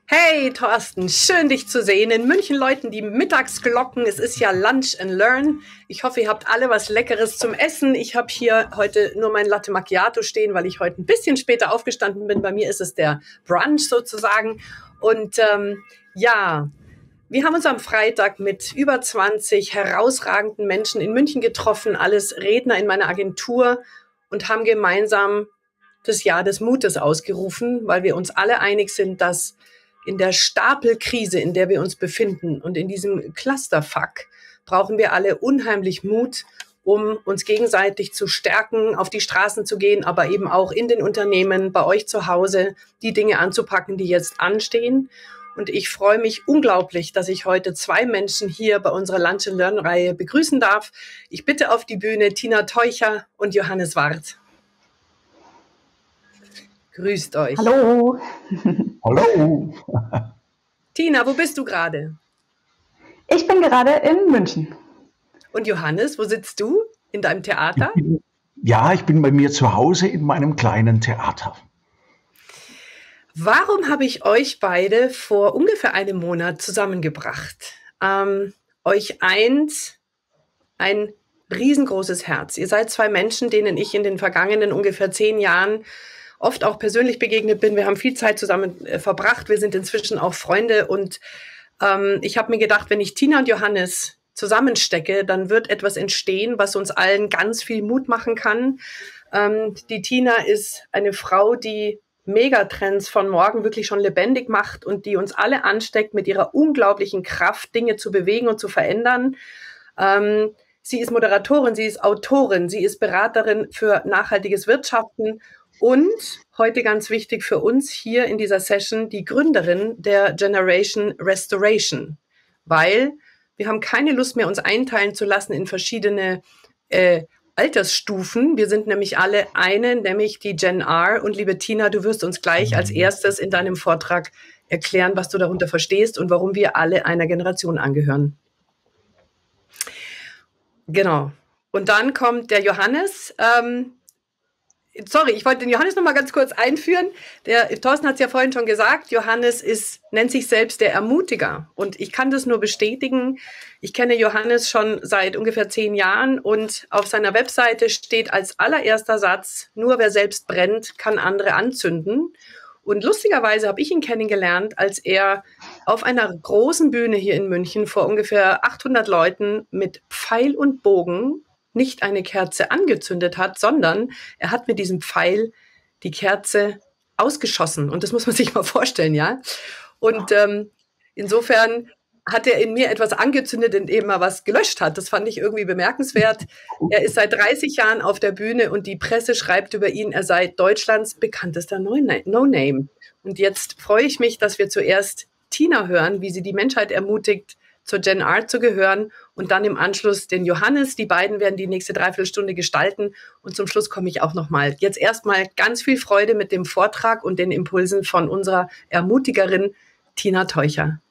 Hey Thorsten, schön dich zu sehen. In München läuten die Mittagsglocken. Es ist ja Lunch and Learn. Ich hoffe, ihr habt alle was Leckeres zum Essen. Ich habe hier heute nur mein Latte Macchiato stehen, weil ich heute ein bisschen später aufgestanden bin. Bei mir ist es der Brunch sozusagen. Und ja, wir haben uns am Freitag mit über 20 herausragenden Menschen in München getroffen, alles Redner in meiner Agentur, und haben gemeinsam das Jahr des Mutes ausgerufen, weil wir uns alle einig sind, dass in der Stapelkrise, in der wir uns befinden und in diesem Clusterfuck, brauchen wir alle unheimlich Mut, um uns gegenseitig zu stärken, auf die Straßen zu gehen, aber eben auch in den Unternehmen, bei euch zu Hause, die Dinge anzupacken, die jetzt anstehen. Und ich freue mich unglaublich, dass ich heute zwei Menschen hier bei unserer Lunch and Learn-Reihe begrüßen darf. Ich bitte auf die Bühne Tina Teucher und Johannes Wart. Grüßt euch. Hallo. Hallo. Tina, wo bist du gerade? Ich bin gerade in München. Und Johannes, wo sitzt du? In deinem Theater? Ich bin bei mir zu Hause in meinem kleinen Theater. Warum habe ich euch beide vor ungefähr einem Monat zusammengebracht? Euch eint ein riesengroßes Herz. Ihr seid zwei Menschen, denen ich in den vergangenen ungefähr 10 Jahren oft auch persönlich begegnet bin. Wir haben viel Zeit zusammen verbracht. Wir sind inzwischen auch Freunde. Und ich habe mir gedacht, wenn ich Tina und Johannes zusammenstecke, dann wird etwas entstehen, was uns allen ganz viel Mut machen kann. Die Tina ist eine Frau, die Megatrends von morgen wirklich schon lebendig macht und die uns alle ansteckt mit ihrer unglaublichen Kraft, Dinge zu bewegen und zu verändern. Sie ist Moderatorin, sie ist Autorin, sie ist Beraterin für nachhaltiges Wirtschaften und heute ganz wichtig für uns hier in dieser Session die Gründerin der Generation Restoration, weil wir haben keine Lust mehr, uns einteilen zu lassen in verschiedene Altersstufen. Wir sind nämlich alle eine, nämlich die Gen R. Und liebe Tina, du wirst uns gleich als erstes in deinem Vortrag erklären, was du darunter verstehst und warum wir alle einer Generation angehören. Genau. Und dann kommt der Johannes. Ich wollte den Johannes noch mal ganz kurz einführen. Der Thorsten hat es ja vorhin schon gesagt, Johannes nennt sich selbst der Ermutiger. Und ich kann das nur bestätigen. Ich kenne Johannes schon seit ungefähr 10 Jahren und auf seiner Webseite steht als allererster Satz: Nur wer selbst brennt, kann andere anzünden. Und lustigerweise habe ich ihn kennengelernt, als er auf einer großen Bühne hier in München vor ungefähr 800 Leuten mit Pfeil und Bogen nicht eine Kerze angezündet hat, sondern er hat mit diesem Pfeil die Kerze ausgeschossen. Und das muss man sich mal vorstellen, ja. Und insofern hat er in mir etwas angezündet, indem er was gelöscht hat. Das fand ich irgendwie bemerkenswert. Er ist seit 30 Jahren auf der Bühne und die Presse schreibt über ihn, er sei Deutschlands bekanntester No-Name. Und jetzt freue ich mich, dass wir zuerst Tina hören, wie sie die Menschheit ermutigt, zur Gen R zu gehören und dann im Anschluss den Johannes. Die beiden werden die nächste Dreiviertelstunde gestalten und zum Schluss komme ich auch nochmal. Jetzt erstmal ganz viel Freude mit dem Vortrag und den Impulsen von unserer Ermutigerin Tina Teucher.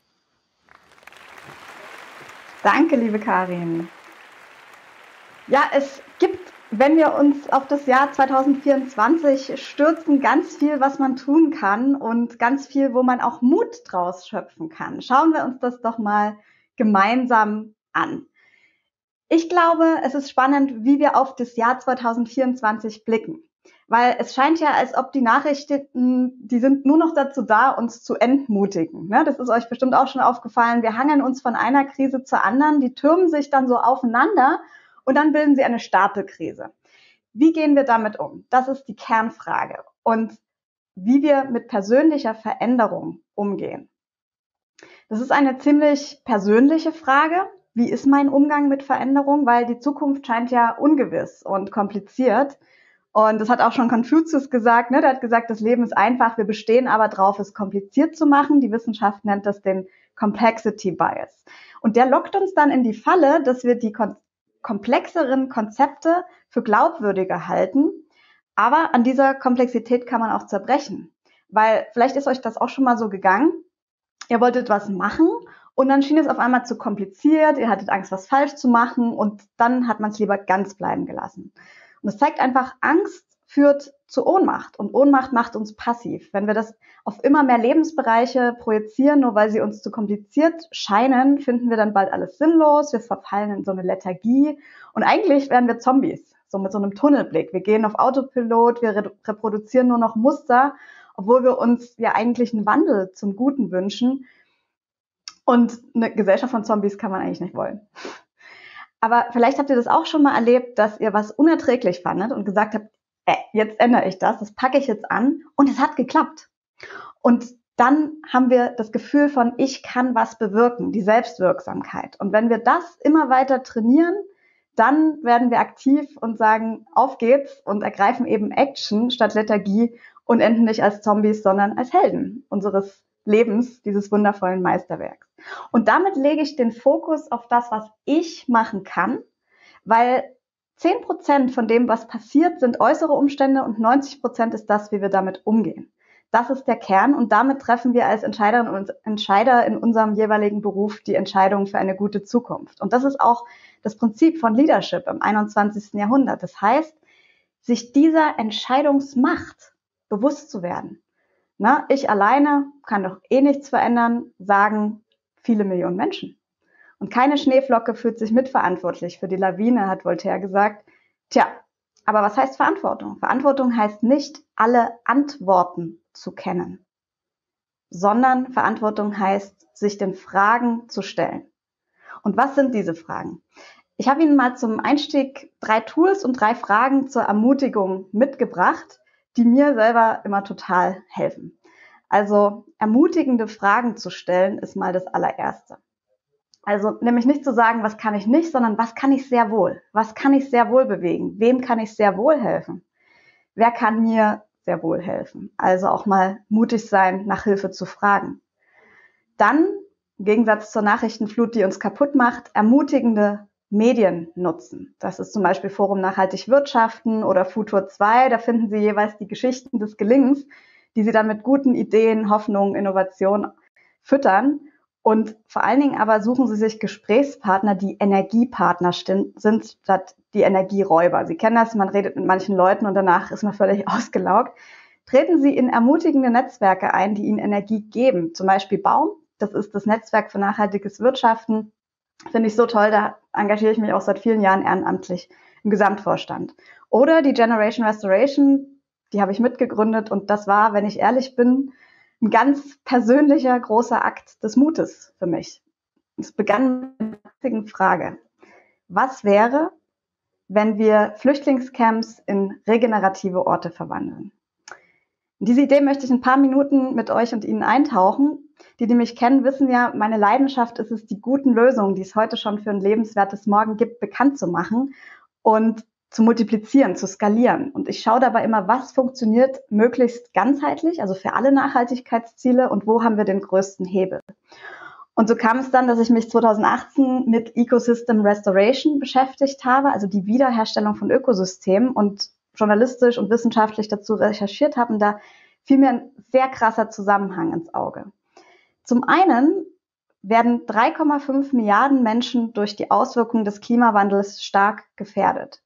Danke, liebe Karin. Ja, es gibt, wenn wir uns auf das Jahr 2024 stürzen, ganz viel, was man tun kann und ganz viel, wo man auch Mut draus schöpfen kann. Schauen wir uns das doch mal gemeinsam an. Ich glaube, es ist spannend, wie wir auf das Jahr 2024 blicken, weil es scheint ja, als ob die Nachrichten, die sind nur noch dazu da, uns zu entmutigen. Das ist euch bestimmt auch schon aufgefallen. Wir hangeln uns von einer Krise zur anderen, die türmen sich dann so aufeinander und dann bilden sie eine Stapelkrise. Wie gehen wir damit um? Das ist die Kernfrage. Und wie wir mit persönlicher Veränderung umgehen. Das ist eine ziemlich persönliche Frage. Wie ist mein Umgang mit Veränderung? Weil die Zukunft scheint ja ungewiss und kompliziert. Und das hat auch schon Konfuzius gesagt. Der hat gesagt, das Leben ist einfach, wir bestehen aber drauf, es kompliziert zu machen. Die Wissenschaft nennt das den Complexity Bias. Und der lockt uns dann in die Falle, dass wir die komplexeren Konzepte für glaubwürdiger halten. Aber an dieser Komplexität kann man auch zerbrechen. Weil vielleicht ist euch das auch schon mal so gegangen. Ihr wolltet was machen und dann schien es auf einmal zu kompliziert, ihr hattet Angst, was falsch zu machen und dann hat man es lieber ganz bleiben gelassen. Und es zeigt einfach Angst führt zu Ohnmacht. Und Ohnmacht macht uns passiv. Wenn wir das auf immer mehr Lebensbereiche projizieren, nur weil sie uns zu kompliziert scheinen, finden wir dann bald alles sinnlos. Wir verfallen in so eine Lethargie. Und eigentlich werden wir Zombies, so mit so einem Tunnelblick. Wir gehen auf Autopilot, wir reproduzieren nur noch Muster, obwohl wir uns ja eigentlich einen Wandel zum Guten wünschen. Und eine Gesellschaft von Zombies kann man eigentlich nicht wollen. Aber vielleicht habt ihr das auch schon mal erlebt, dass ihr was unerträglich fandet und gesagt habt, jetzt ändere ich das packe ich jetzt an und es hat geklappt. Und dann haben wir das Gefühl von, ich kann was bewirken, die Selbstwirksamkeit. Und wenn wir das immer weiter trainieren, dann werden wir aktiv und sagen, auf geht's und ergreifen eben Action statt Lethargie und enden nicht als Zombies, sondern als Helden unseres Lebens, dieses wundervollen Meisterwerks. Und damit lege ich den Fokus auf das, was ich machen kann, weil 10% von dem, was passiert, sind äußere Umstände und 90% ist das, wie wir damit umgehen. Das ist der Kern und damit treffen wir als Entscheiderinnen und Entscheider in unserem jeweiligen Beruf die Entscheidung für eine gute Zukunft. Und das ist auch das Prinzip von Leadership im 21. Jahrhundert. Das heißt, sich dieser Entscheidungsmacht bewusst zu werden. Na, ich alleine kann doch eh nichts verändern, sagen viele Millionen Menschen. Und keine Schneeflocke fühlt sich mitverantwortlich für die Lawine, hat Voltaire gesagt. Tja, aber was heißt Verantwortung? Verantwortung heißt nicht, alle Antworten zu kennen, sondern Verantwortung heißt, sich den Fragen zu stellen. Und was sind diese Fragen? Ich habe Ihnen mal zum Einstieg 3 Tools und 3 Fragen zur Ermutigung mitgebracht, die mir selber immer total helfen. Also ermutigende Fragen zu stellen ist mal das allererste. Also nämlich nicht zu sagen, was kann ich nicht, sondern was kann ich sehr wohl? Was kann ich sehr wohl bewegen? Wem kann ich sehr wohl helfen? Wer kann mir sehr wohl helfen? Also auch mal mutig sein, nach Hilfe zu fragen. Dann, im Gegensatz zur Nachrichtenflut, die uns kaputt macht, ermutigende Medien nutzen. Das ist zum Beispiel Forum Nachhaltig Wirtschaften oder Futur 2. Da finden Sie jeweils die Geschichten des Gelingens, die Sie dann mit guten Ideen, Hoffnung, Innovation füttern. Und vor allen Dingen aber suchen Sie sich Gesprächspartner, die Energiepartner sind, statt die Energieräuber. Sie kennen das, man redet mit manchen Leuten und danach ist man völlig ausgelaugt. Treten Sie in ermutigende Netzwerke ein, die Ihnen Energie geben. Zum Beispiel Baum, das ist das Netzwerk für nachhaltiges Wirtschaften. Finde ich so toll, da engagiere ich mich auch seit vielen Jahren ehrenamtlich im Gesamtvorstand. Oder die Generation Restoration, die habe ich mitgegründet und das war, wenn ich ehrlich bin, ein ganz persönlicher, großer Akt des Mutes für mich. Es begann mit der einzigen Frage. Was wäre, wenn wir Flüchtlingscamps in regenerative Orte verwandeln? In diese Idee möchte ich ein paar Minuten mit euch und Ihnen eintauchen. Die mich kennen, wissen ja, meine Leidenschaft ist es, die guten Lösungen, die es heute schon für ein lebenswertes Morgen gibt, bekannt zu machen und zu multiplizieren, zu skalieren. Und ich schaue dabei immer, was funktioniert möglichst ganzheitlich, also für alle Nachhaltigkeitsziele und wo haben wir den größten Hebel. Und so kam es dann, dass ich mich 2018 mit Ecosystem Restoration beschäftigt habe, also die Wiederherstellung von Ökosystemen und journalistisch und wissenschaftlich dazu recherchiert habe. Und da fiel mir ein sehr krasser Zusammenhang ins Auge. Zum einen werden 3,5 Milliarden Menschen durch die Auswirkungen des Klimawandels stark gefährdet.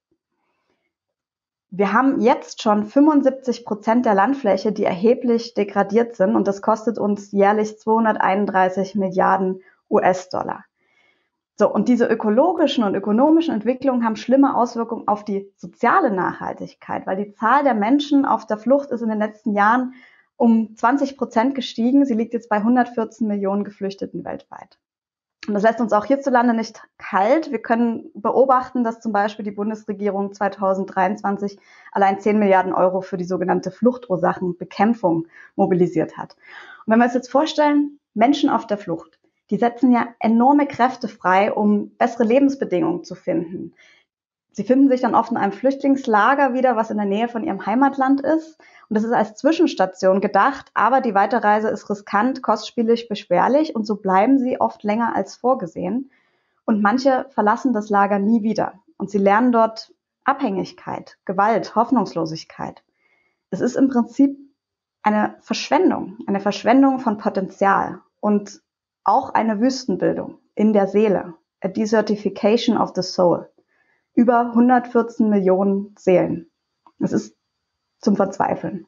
Wir haben jetzt schon 75% der Landfläche, die erheblich degradiert sind und das kostet uns jährlich 231 Milliarden US-Dollar. So, und diese ökologischen und ökonomischen Entwicklungen haben schlimme Auswirkungen auf die soziale Nachhaltigkeit, weil die Zahl der Menschen auf der Flucht ist in den letzten Jahren um 20% gestiegen. Sie liegt jetzt bei 114 Millionen Geflüchteten weltweit. Und das lässt uns auch hierzulande nicht kalt. Wir können beobachten, dass zum Beispiel die Bundesregierung 2023 allein 10 Milliarden Euro für die sogenannte Fluchtursachenbekämpfung mobilisiert hat. Und wenn wir uns jetzt vorstellen, Menschen auf der Flucht, die setzen ja enorme Kräfte frei, um bessere Lebensbedingungen zu finden. Sie finden sich dann oft in einem Flüchtlingslager wieder, was in der Nähe von ihrem Heimatland ist. Und das ist als Zwischenstation gedacht, aber die Weiterreise ist riskant, kostspielig, beschwerlich und so bleiben sie oft länger als vorgesehen. Und manche verlassen das Lager nie wieder. Und sie lernen dort Abhängigkeit, Gewalt, Hoffnungslosigkeit. Es ist im Prinzip eine Verschwendung von Potenzial und auch eine Wüstenbildung in der Seele, a desertification of the soul. Über 114 Millionen Seelen. Es ist zum Verzweifeln.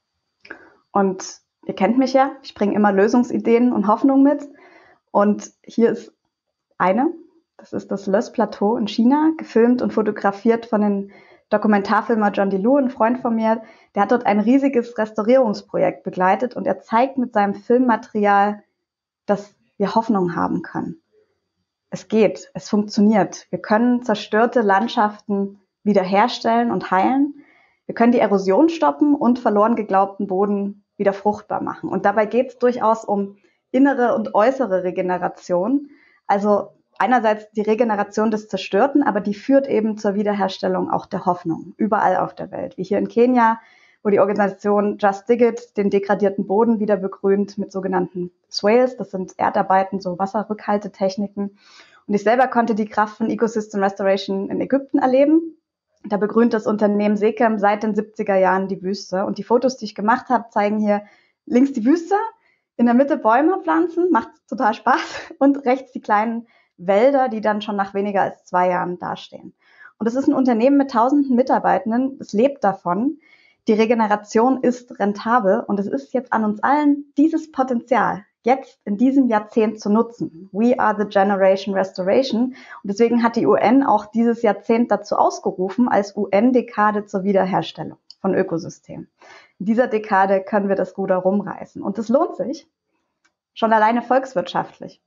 Und ihr kennt mich ja, ich bringe immer Lösungsideen und Hoffnung mit. Und hier ist eine, das ist das Loess Plateau in China, gefilmt und fotografiert von den Dokumentarfilmer John Delu, ein Freund von mir. Der hat dort ein riesiges Restaurierungsprojekt begleitet und er zeigt mit seinem Filmmaterial, dass wir Hoffnung haben können. Es geht, es funktioniert. Wir können zerstörte Landschaften wiederherstellen und heilen. Wir können die Erosion stoppen und verloren geglaubten Boden wieder fruchtbar machen. Und dabei geht es durchaus um innere und äußere Regeneration. Also einerseits die Regeneration des Zerstörten, aber die führt eben zur Wiederherstellung auch der Hoffnung, überall auf der Welt. Wie hier in Kenia, wo die Organisation Just Dig It den degradierten Boden wieder begrünt mit sogenannten Swales. Das sind Erdarbeiten, so Wasserrückhaltetechniken. Und ich selber konnte die Kraft von Ecosystem Restoration in Ägypten erleben. Da begrünt das Unternehmen Sekem seit den 70er Jahren die Wüste. Und die Fotos, die ich gemacht habe, zeigen hier links die Wüste, in der Mitte Bäume pflanzen, macht total Spaß, und rechts die kleinen Wälder, die dann schon nach weniger als 2 Jahren dastehen. Und es ist ein Unternehmen mit tausenden Mitarbeitenden, es lebt davon. Die Regeneration ist rentabel und es ist jetzt an uns allen, dieses Potenzial jetzt in diesem Jahrzehnt zu nutzen. We are the Generation Restoration. Und deswegen hat die UN auch dieses Jahrzehnt dazu ausgerufen als UN-Dekade zur Wiederherstellung von Ökosystemen. In dieser Dekade können wir das Ruder rumreißen. Und das lohnt sich, schon alleine volkswirtschaftlich.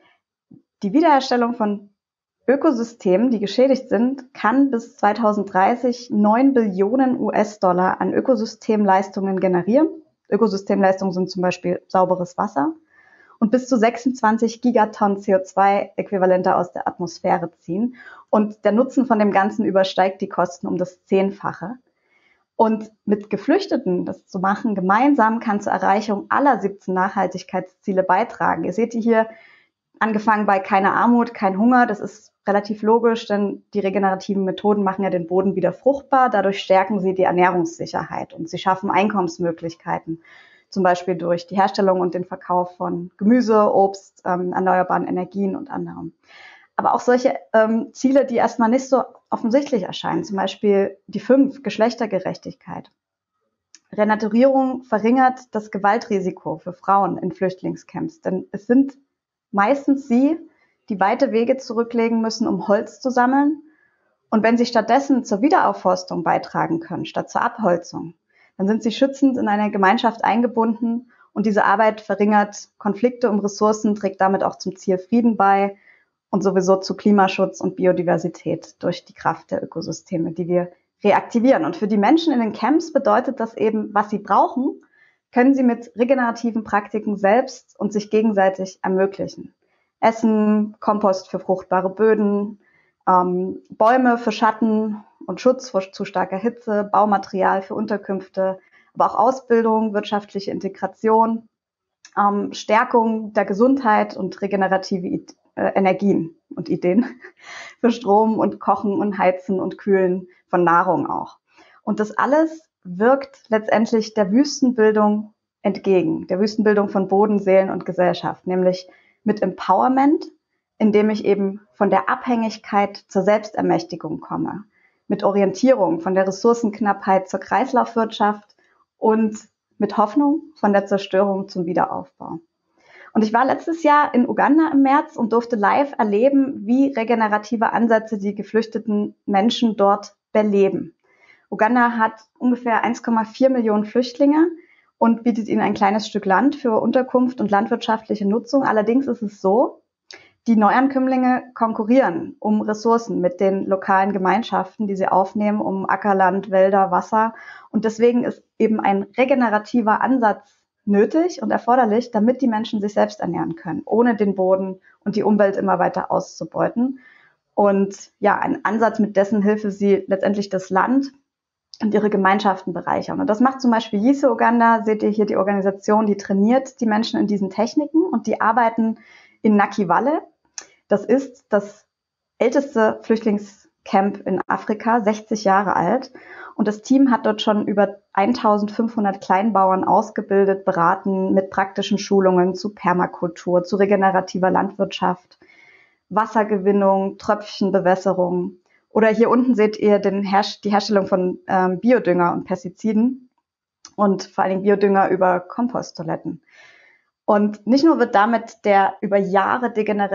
Die Wiederherstellung von Ökosystemen, die geschädigt sind, kann bis 2030 9 Billionen US-Dollar an Ökosystemleistungen generieren. Ökosystemleistungen sind zum Beispiel sauberes Wasser und bis zu 26 Gigatonnen CO2-Äquivalente aus der Atmosphäre ziehen. Und der Nutzen von dem Ganzen übersteigt die Kosten um das 10-fache. Und mit Geflüchteten das zu machen, gemeinsam kann zur Erreichung aller 17 Nachhaltigkeitsziele beitragen. Ihr seht hier angefangen bei keine Armut, kein Hunger. Das ist relativ logisch, denn die regenerativen Methoden machen ja den Boden wieder fruchtbar. Dadurch stärken sie die Ernährungssicherheit und sie schaffen Einkommensmöglichkeiten, zum Beispiel durch die Herstellung und den Verkauf von Gemüse, Obst, erneuerbaren Energien und anderem. Aber auch solche Ziele, die erstmal nicht so offensichtlich erscheinen, zum Beispiel die 5, Geschlechtergerechtigkeit. Renaturierung verringert das Gewaltrisiko für Frauen in Flüchtlingscamps, denn es sind meistens sie, die weite Wege zurücklegen müssen, um Holz zu sammeln. Und wenn sie stattdessen zur Wiederaufforstung beitragen können, statt zur Abholzung, dann sind sie schützend in eine Gemeinschaft eingebunden und diese Arbeit verringert Konflikte um Ressourcen, trägt damit auch zum Ziel Frieden bei und sowieso zu Klimaschutz und Biodiversität durch die Kraft der Ökosysteme, die wir reaktivieren. Und für die Menschen in den Camps bedeutet das eben, was sie brauchen, können sie mit regenerativen Praktiken selbst und sich gegenseitig ermöglichen. Essen, Kompost für fruchtbare Böden, Bäume für Schatten und Schutz vor zu starker Hitze, Baumaterial für Unterkünfte, aber auch Ausbildung, wirtschaftliche Integration, Stärkung der Gesundheit und regenerative Energien und Ideen für Strom und Kochen und Heizen und Kühlen von Nahrung auch. Und das alles wirkt letztendlich der Wüstenbildung entgegen, der Wüstenbildung von Boden, Seelen und Gesellschaft, nämlich mit Empowerment, indem ich eben von der Abhängigkeit zur Selbstermächtigung komme, mit Orientierung von der Ressourcenknappheit zur Kreislaufwirtschaft und mit Hoffnung von der Zerstörung zum Wiederaufbau. Und ich war letztes Jahr in Uganda im März und durfte live erleben, wie regenerative Ansätze die geflüchteten Menschen dort beleben. Uganda hat ungefähr 1,4 Millionen Flüchtlinge und bietet ihnen ein kleines Stück Land für Unterkunft und landwirtschaftliche Nutzung. Allerdings ist es so, die Neuankömmlinge konkurrieren um Ressourcen mit den lokalen Gemeinschaften, die sie aufnehmen, um Ackerland, Wälder, Wasser. Und deswegen ist eben ein regenerativer Ansatz nötig und erforderlich, damit die Menschen sich selbst ernähren können, ohne den Boden und die Umwelt immer weiter auszubeuten. Und ja, ein Ansatz, mit dessen Hilfe sie letztendlich das Land und ihre Gemeinschaften bereichern. Und das macht zum Beispiel Yise Uganda, seht ihr hier die Organisation, die trainiert die Menschen in diesen Techniken und die arbeiten in Nakivale. Das ist das älteste Flüchtlingscamp in Afrika, 60 Jahre alt. Und das Team hat dort schon über 1500 Kleinbauern ausgebildet, beraten mit praktischen Schulungen zu Permakultur, zu regenerativer Landwirtschaft, Wassergewinnung, Tröpfchenbewässerung Oder hier unten seht ihr die Herstellung von Biodünger und Pestiziden und vor allen Dingen Biodünger über Komposttoiletten. Und nicht nur wird damit der über Jahre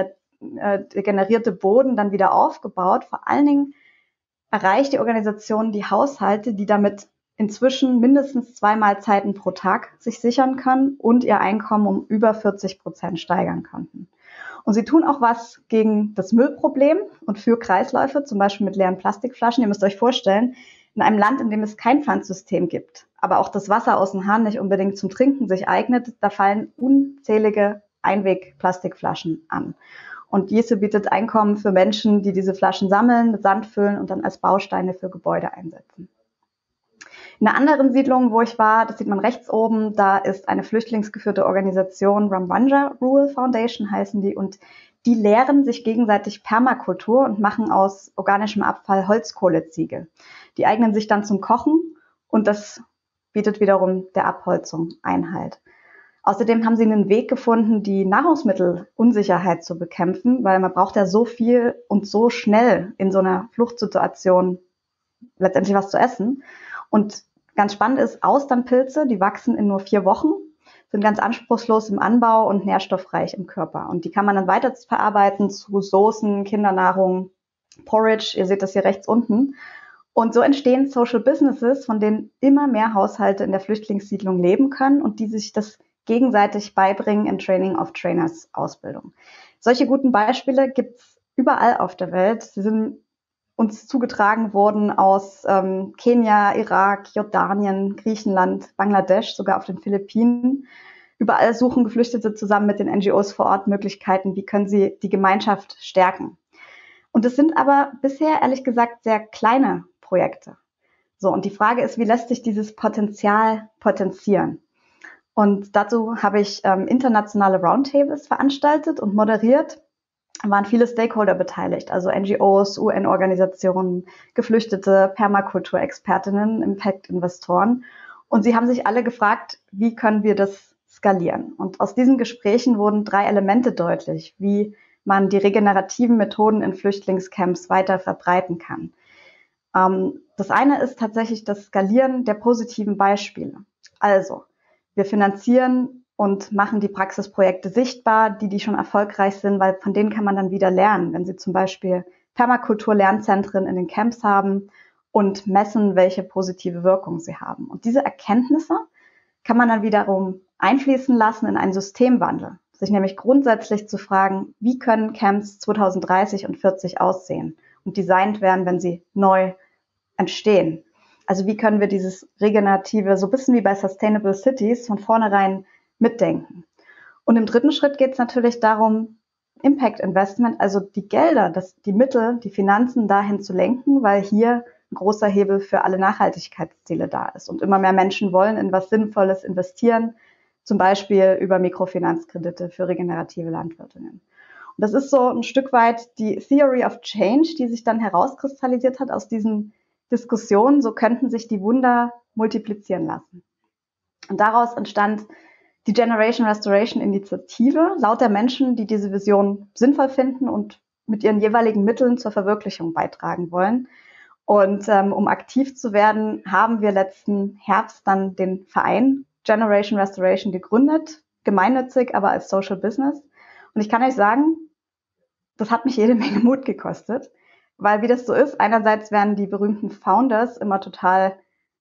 degenerierte Boden dann wieder aufgebaut, vor allen Dingen erreicht die Organisation die Haushalte, die damit inzwischen mindestens 2 Mahlzeiten pro Tag sich sichern können und ihr Einkommen um über 40% steigern konnten. Und sie tun auch was gegen das Müllproblem und für Kreisläufe, zum Beispiel mit leeren Plastikflaschen. Ihr müsst euch vorstellen, in einem Land, in dem es kein Pfandsystem gibt, aber auch das Wasser aus dem Hahn nicht unbedingt zum Trinken sich eignet, da fallen unzählige Einweg-Plastikflaschen an. Und diese bietet Einkommen für Menschen, die diese Flaschen sammeln, mit Sand füllen und dann als Bausteine für Gebäude einsetzen. In einer anderen Siedlung, wo ich war, das sieht man rechts oben, da ist eine flüchtlingsgeführte Organisation, Ramwanja Rural Foundation heißen die, und die lehren sich gegenseitig Permakultur und machen aus organischem Abfall Holzkohleziegel. Die eignen sich dann zum Kochen und das bietet wiederum der Abholzung Einhalt. Außerdem haben sie einen Weg gefunden, die Nahrungsmittelunsicherheit zu bekämpfen, weil man braucht ja so viel und so schnell in so einer Fluchtsituation letztendlich was zu essen. Und ganz spannend ist, Austernpilze, die wachsen in nur 4 Wochen, sind ganz anspruchslos im Anbau und nährstoffreich im Körper. Und die kann man dann weiter verarbeiten zu Soßen, Kindernahrung, Porridge, ihr seht das hier rechts unten. Und so entstehen Social Businesses, von denen immer mehr Haushalte in der Flüchtlingssiedlung leben können und die sich das gegenseitig beibringen in Training of Trainers Ausbildung. Solche guten Beispiele gibt's überall auf der Welt. Sie sind uns zugetragen worden aus Kenia, Irak, Jordanien, Griechenland, Bangladesch, sogar auf den Philippinen. Überall suchen Geflüchtete zusammen mit den NGOs vor Ort Möglichkeiten, wie können sie die Gemeinschaft stärken. Und es sind aber bisher, ehrlich gesagt, sehr kleine Projekte. So, und die Frage ist, wie lässt sich dieses Potenzial potenzieren? Und dazu habe ich internationale Roundtables veranstaltet und moderiert. Da waren viele Stakeholder beteiligt, also NGOs, UN-Organisationen, Geflüchtete, Permakulturexpertinnen, Impact-Investoren. Und sie haben sich alle gefragt, wie können wir das skalieren? Und aus diesen Gesprächen wurden 3 Elemente deutlich, wie man die regenerativen Methoden in Flüchtlingscamps weiter verbreiten kann. Das eine ist tatsächlich das Skalieren der positiven Beispiele. Also, wir finanzieren und machen die Praxisprojekte sichtbar, die schon erfolgreich sind, weil von denen kann man dann wieder lernen, wenn sie zum Beispiel Permakultur-Lernzentren in den Camps haben und messen, welche positive Wirkung sie haben. Und diese Erkenntnisse kann man dann wiederum einfließen lassen in einen Systemwandel, sich nämlich grundsätzlich zu fragen, wie können Camps 2030 und 40 aussehen und designt werden, wenn sie neu entstehen. Also wie können wir dieses Regenerative, so ein bisschen wie bei Sustainable Cities, von vornherein mitdenken. Und im dritten Schritt geht es natürlich darum, Impact Investment, also die Gelder, die Mittel, die Finanzen dahin zu lenken, weil hier ein großer Hebel für alle Nachhaltigkeitsziele da ist. Und immer mehr Menschen wollen in was Sinnvolles investieren, zum Beispiel über Mikrofinanzkredite für regenerative Landwirtinnen. Und das ist so ein Stück weit die Theory of Change, die sich dann herauskristallisiert hat aus diesen Diskussionen. So könnten sich die Wunder multiplizieren lassen. Und daraus entstand die Generation Restoration Initiative, lauter Menschen, die diese Vision sinnvoll finden und mit ihren jeweiligen Mitteln zur Verwirklichung beitragen wollen. Und um aktiv zu werden, haben wir letzten Herbst dann den Verein Generation Restoration gegründet, gemeinnützig, aber als Social Business. Und ich kann euch sagen, das hat mich jede Menge Mut gekostet, weil wie das so ist, einerseits werden die berühmten Founders immer total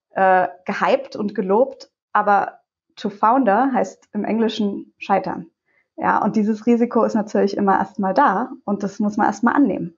gehypt und gelobt, aber to founder heißt im Englischen scheitern. Ja, und dieses Risiko ist natürlich immer erstmal da und das muss man erstmal annehmen.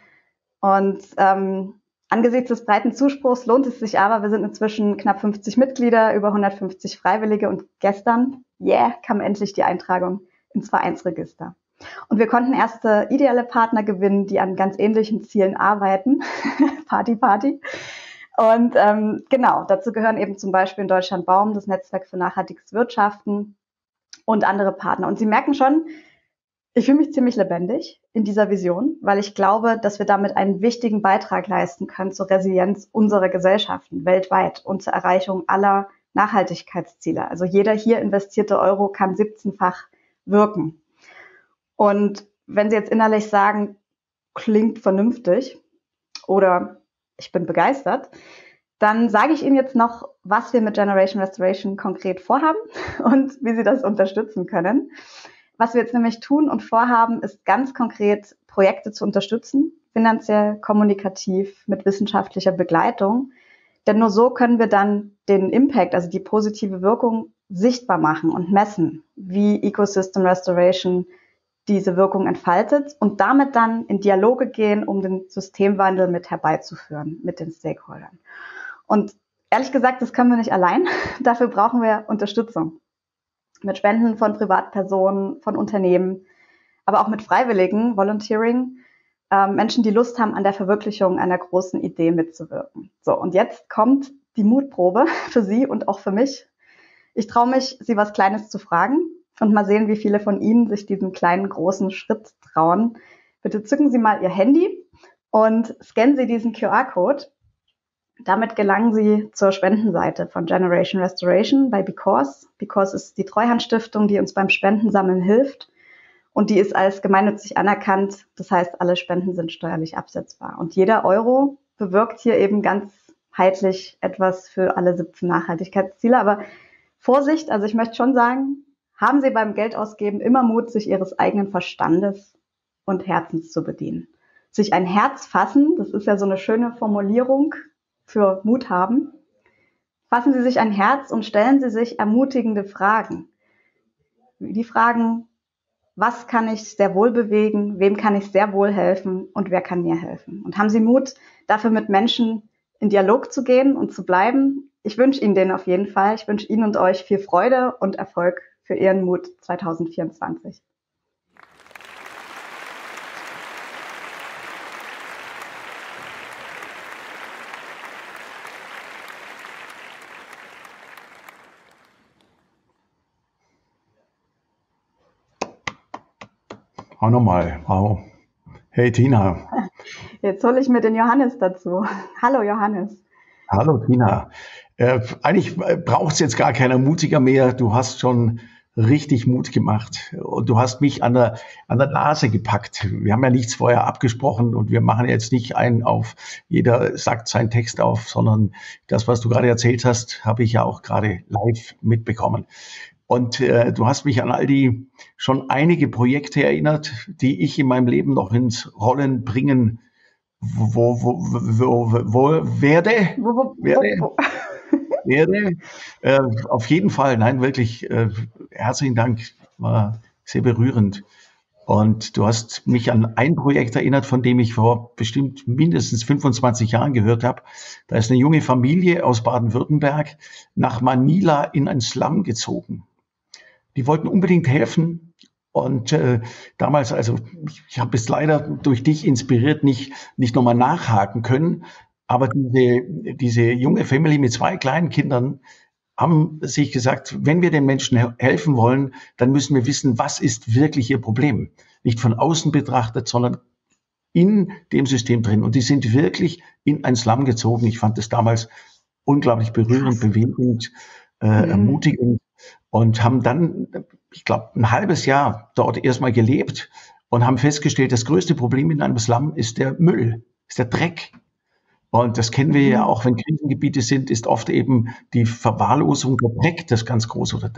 Und angesichts des breiten Zuspruchs lohnt es sich aber, wir sind inzwischen knapp 50 Mitglieder, über 150 Freiwillige und gestern, kam endlich die Eintragung ins Vereinsregister. Und wir konnten erste ideale Partner gewinnen, die an ganz ähnlichen Zielen arbeiten. Party. Und genau, dazu gehören eben zum Beispiel in Deutschland Baum, das Netzwerk für nachhaltiges Wirtschaften und andere Partner. Und Sie merken schon, ich fühle mich ziemlich lebendig in dieser Vision, weil ich glaube, dass wir damit einen wichtigen Beitrag leisten können zur Resilienz unserer Gesellschaften weltweit und zur Erreichung aller Nachhaltigkeitsziele. Also jeder hier investierte Euro kann 17-fach wirken. Und wenn Sie jetzt innerlich sagen, klingt vernünftig, oder ich bin begeistert, dann sage ich Ihnen jetzt noch, was wir mit Generation Restoration konkret vorhaben und wie Sie das unterstützen können. Was wir jetzt nämlich tun und vorhaben, ist ganz konkret Projekte zu unterstützen, finanziell, kommunikativ, mit wissenschaftlicher Begleitung. Denn nur so können wir dann den Impact, also die positive Wirkung, sichtbar machen und messen, wie Ecosystem Restoration diese Wirkung entfaltet und damit dann in Dialoge gehen, um den Systemwandel mit herbeizuführen, mit den Stakeholdern. Und ehrlich gesagt, das können wir nicht allein. Dafür brauchen wir Unterstützung. Mit Spenden von Privatpersonen, von Unternehmen, aber auch mit Freiwilligen, Volunteering, Menschen, die Lust haben, an der Verwirklichung einer großen Idee mitzuwirken. So, und jetzt kommt die Mutprobe für Sie und auch für mich. Ich traue mich, Sie was Kleines zu fragen und mal sehen, wie viele von Ihnen sich diesen kleinen, großen Schritt trauen. Bitte zücken Sie mal Ihr Handy und scannen Sie diesen QR-Code. Damit gelangen Sie zur Spendenseite von Generation Restoration bei Because. Because ist die Treuhandstiftung, die uns beim Spendensammeln hilft. Und die ist als gemeinnützig anerkannt. Das heißt, alle Spenden sind steuerlich absetzbar. Und jeder Euro bewirkt hier eben ganzheitlich etwas für alle 17 Nachhaltigkeitsziele. Aber Vorsicht, also ich möchte schon sagen, haben Sie beim Geldausgeben immer Mut, sich Ihres eigenen Verstandes und Herzens zu bedienen. Sich ein Herz fassen, das ist ja so eine schöne Formulierung für Mut haben. Fassen Sie sich ein Herz und stellen Sie sich ermutigende Fragen. Die Fragen, was kann ich sehr wohl bewegen, wem kann ich sehr wohl helfen und wer kann mir helfen? Und haben Sie Mut, dafür mit Menschen in Dialog zu gehen und zu bleiben? Ich wünsche Ihnen den auf jeden Fall. Ich wünsche Ihnen und euch viel Freude und Erfolg für Ihren Mut 2024. Auch nochmal. Wow. Hey Tina. Jetzt hole ich mir den Johannes dazu. Hallo Johannes. Hallo Tina. Eigentlich braucht es jetzt gar keiner Mutiger mehr. Du hast schon richtig Mut gemacht und du hast mich an der Nase gepackt. Wir haben ja nichts vorher abgesprochen und wir machen jetzt nicht einen auf, jeder sagt seinen Text auf, sondern das, was du gerade erzählt hast, habe ich ja auch gerade live mitbekommen. Und du hast mich an all die schon einige Projekte erinnert, die ich in meinem Leben noch ins Rollen bringen werde. Auf jeden Fall, nein, wirklich, herzlichen Dank, war sehr berührend. Und du hast mich an ein Projekt erinnert, von dem ich vor bestimmt mindestens 25 Jahren gehört habe. Da ist eine junge Familie aus Baden-Württemberg nach Manila in ein Slum gezogen. Die wollten unbedingt helfen. Und damals, also ich habe es leider durch dich inspiriert, nicht nochmal nachhaken können. Aber diese junge Family mit 2 kleinen Kindern haben sich gesagt, wenn wir den Menschen helfen wollen, dann müssen wir wissen, was ist wirklich ihr Problem. Nicht von außen betrachtet, sondern in dem System drin. Und die sind wirklich in ein Slum gezogen. Ich fand das damals unglaublich berührend, bewegend, ermutigend. Und haben dann, ich glaube, ein halbes Jahr dort erstmal gelebt und haben festgestellt, das größte Problem in einem Slum ist der Müll, ist der Dreck. Und das kennen wir ja auch, wenn Krisengebiete sind, ist oft eben die Verwahrlosung, der Dreck das ganz große oder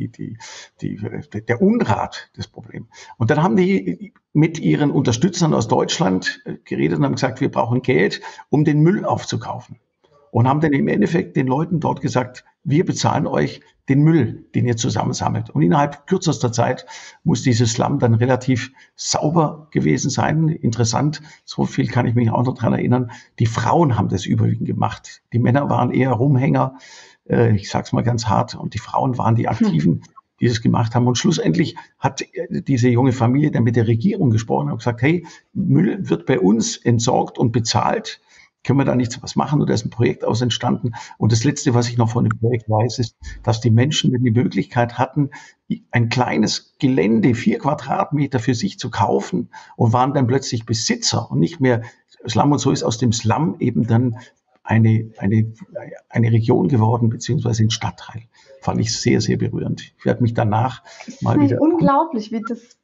der Unrat das Problem. Und dann haben die mit ihren Unterstützern aus Deutschland geredet und haben gesagt, wir brauchen Geld, um den Müll aufzukaufen. Und haben dann im Endeffekt den Leuten dort gesagt, wir bezahlen euch den Müll, den ihr zusammensammelt. Und innerhalb kürzester Zeit muss dieses Slum dann relativ sauber gewesen sein. Interessant, so viel kann ich mich auch noch dran erinnern. Die Frauen haben das überwiegend gemacht. Die Männer waren eher Rumhänger, ich sag's mal ganz hart, und die Frauen waren die Aktiven, die das gemacht haben. Und schlussendlich hat diese junge Familie dann mit der Regierung gesprochen und gesagt, hey, Müll wird bei uns entsorgt und bezahlt. Können wir da nichts was machen? Oder ist ein Projekt aus entstanden? Und das Letzte, was ich noch von dem Projekt weiß, ist, dass die Menschen die Möglichkeit hatten, ein kleines Gelände, 4 Quadratmeter für sich zu kaufen und waren dann plötzlich Besitzer und nicht mehr Slum. Und so ist aus dem Slum eben dann eine Region geworden, beziehungsweise ein Stadtteil. Fand ich sehr, sehr berührend. Ich werde mich danach mal wieder... Unglaublich, wie das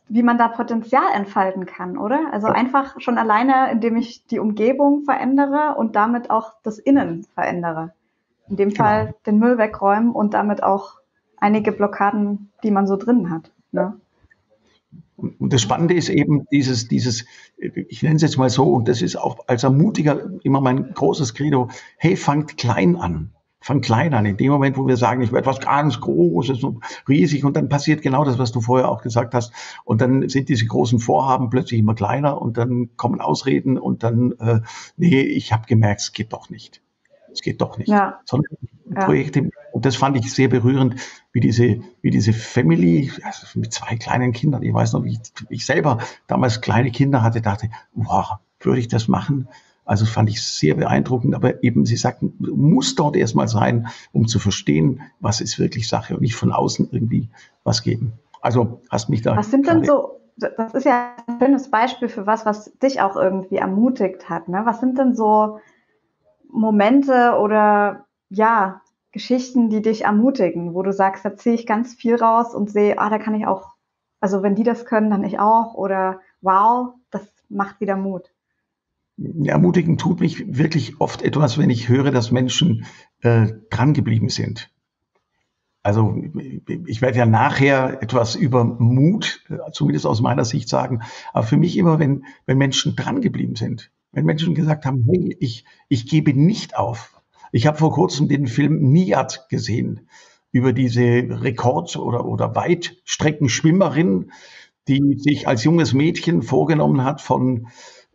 wie man da Potenzial entfalten kann, oder? Also einfach schon alleine, indem ich die Umgebung verändere und damit auch das Innen verändere. In dem Fall den Müll wegräumen und damit auch einige Blockaden, die man so drin hat. Ne? Und das Spannende ist eben dieses, ich nenne es jetzt mal so, und das ist auch als Ermutiger immer mein großes Credo, hey, fangt klein an. Fangt klein an. In dem Moment, wo wir sagen, ich werde was ganz Großes und riesig, und dann passiert genau das, was du vorher auch gesagt hast. Und dann sind diese großen Vorhaben plötzlich immer kleiner und dann kommen Ausreden und dann, nee, ich habe gemerkt, es geht doch nicht. Es geht doch nicht. Ja. Sondern Projekte, und das fand ich sehr berührend, wie diese Family, also mit 2 kleinen Kindern. Ich weiß noch, wie ich selber damals kleine Kinder hatte, dachte, wow, würde ich das machen? Also fand ich sehr beeindruckend, aber eben, Sie sagten, muss dort erstmal sein, um zu verstehen, was ist wirklich Sache und nicht von außen irgendwie was geben. Also hast mich da... Was sind denn so, das ist ja ein schönes Beispiel für was dich auch irgendwie ermutigt hat, ne? Was sind denn so Momente oder, ja, Geschichten, die dich ermutigen, wo du sagst, da ziehe ich ganz viel raus und sehe, da kann ich auch, also wenn die das können, dann ich auch, oder wow, das macht wieder Mut. Ermutigen tut mich wirklich oft etwas, wenn ich höre, dass Menschen dran geblieben sind. Also ich werde ja nachher etwas über Mut, zumindest aus meiner Sicht sagen, aber für mich immer, wenn Menschen dran geblieben sind, wenn Menschen gesagt haben, hey, ich gebe nicht auf. Ich habe vor kurzem den Film Nihat gesehen über diese Rekord- oder Weitstreckenschwimmerin, die sich als junges Mädchen vorgenommen hat, von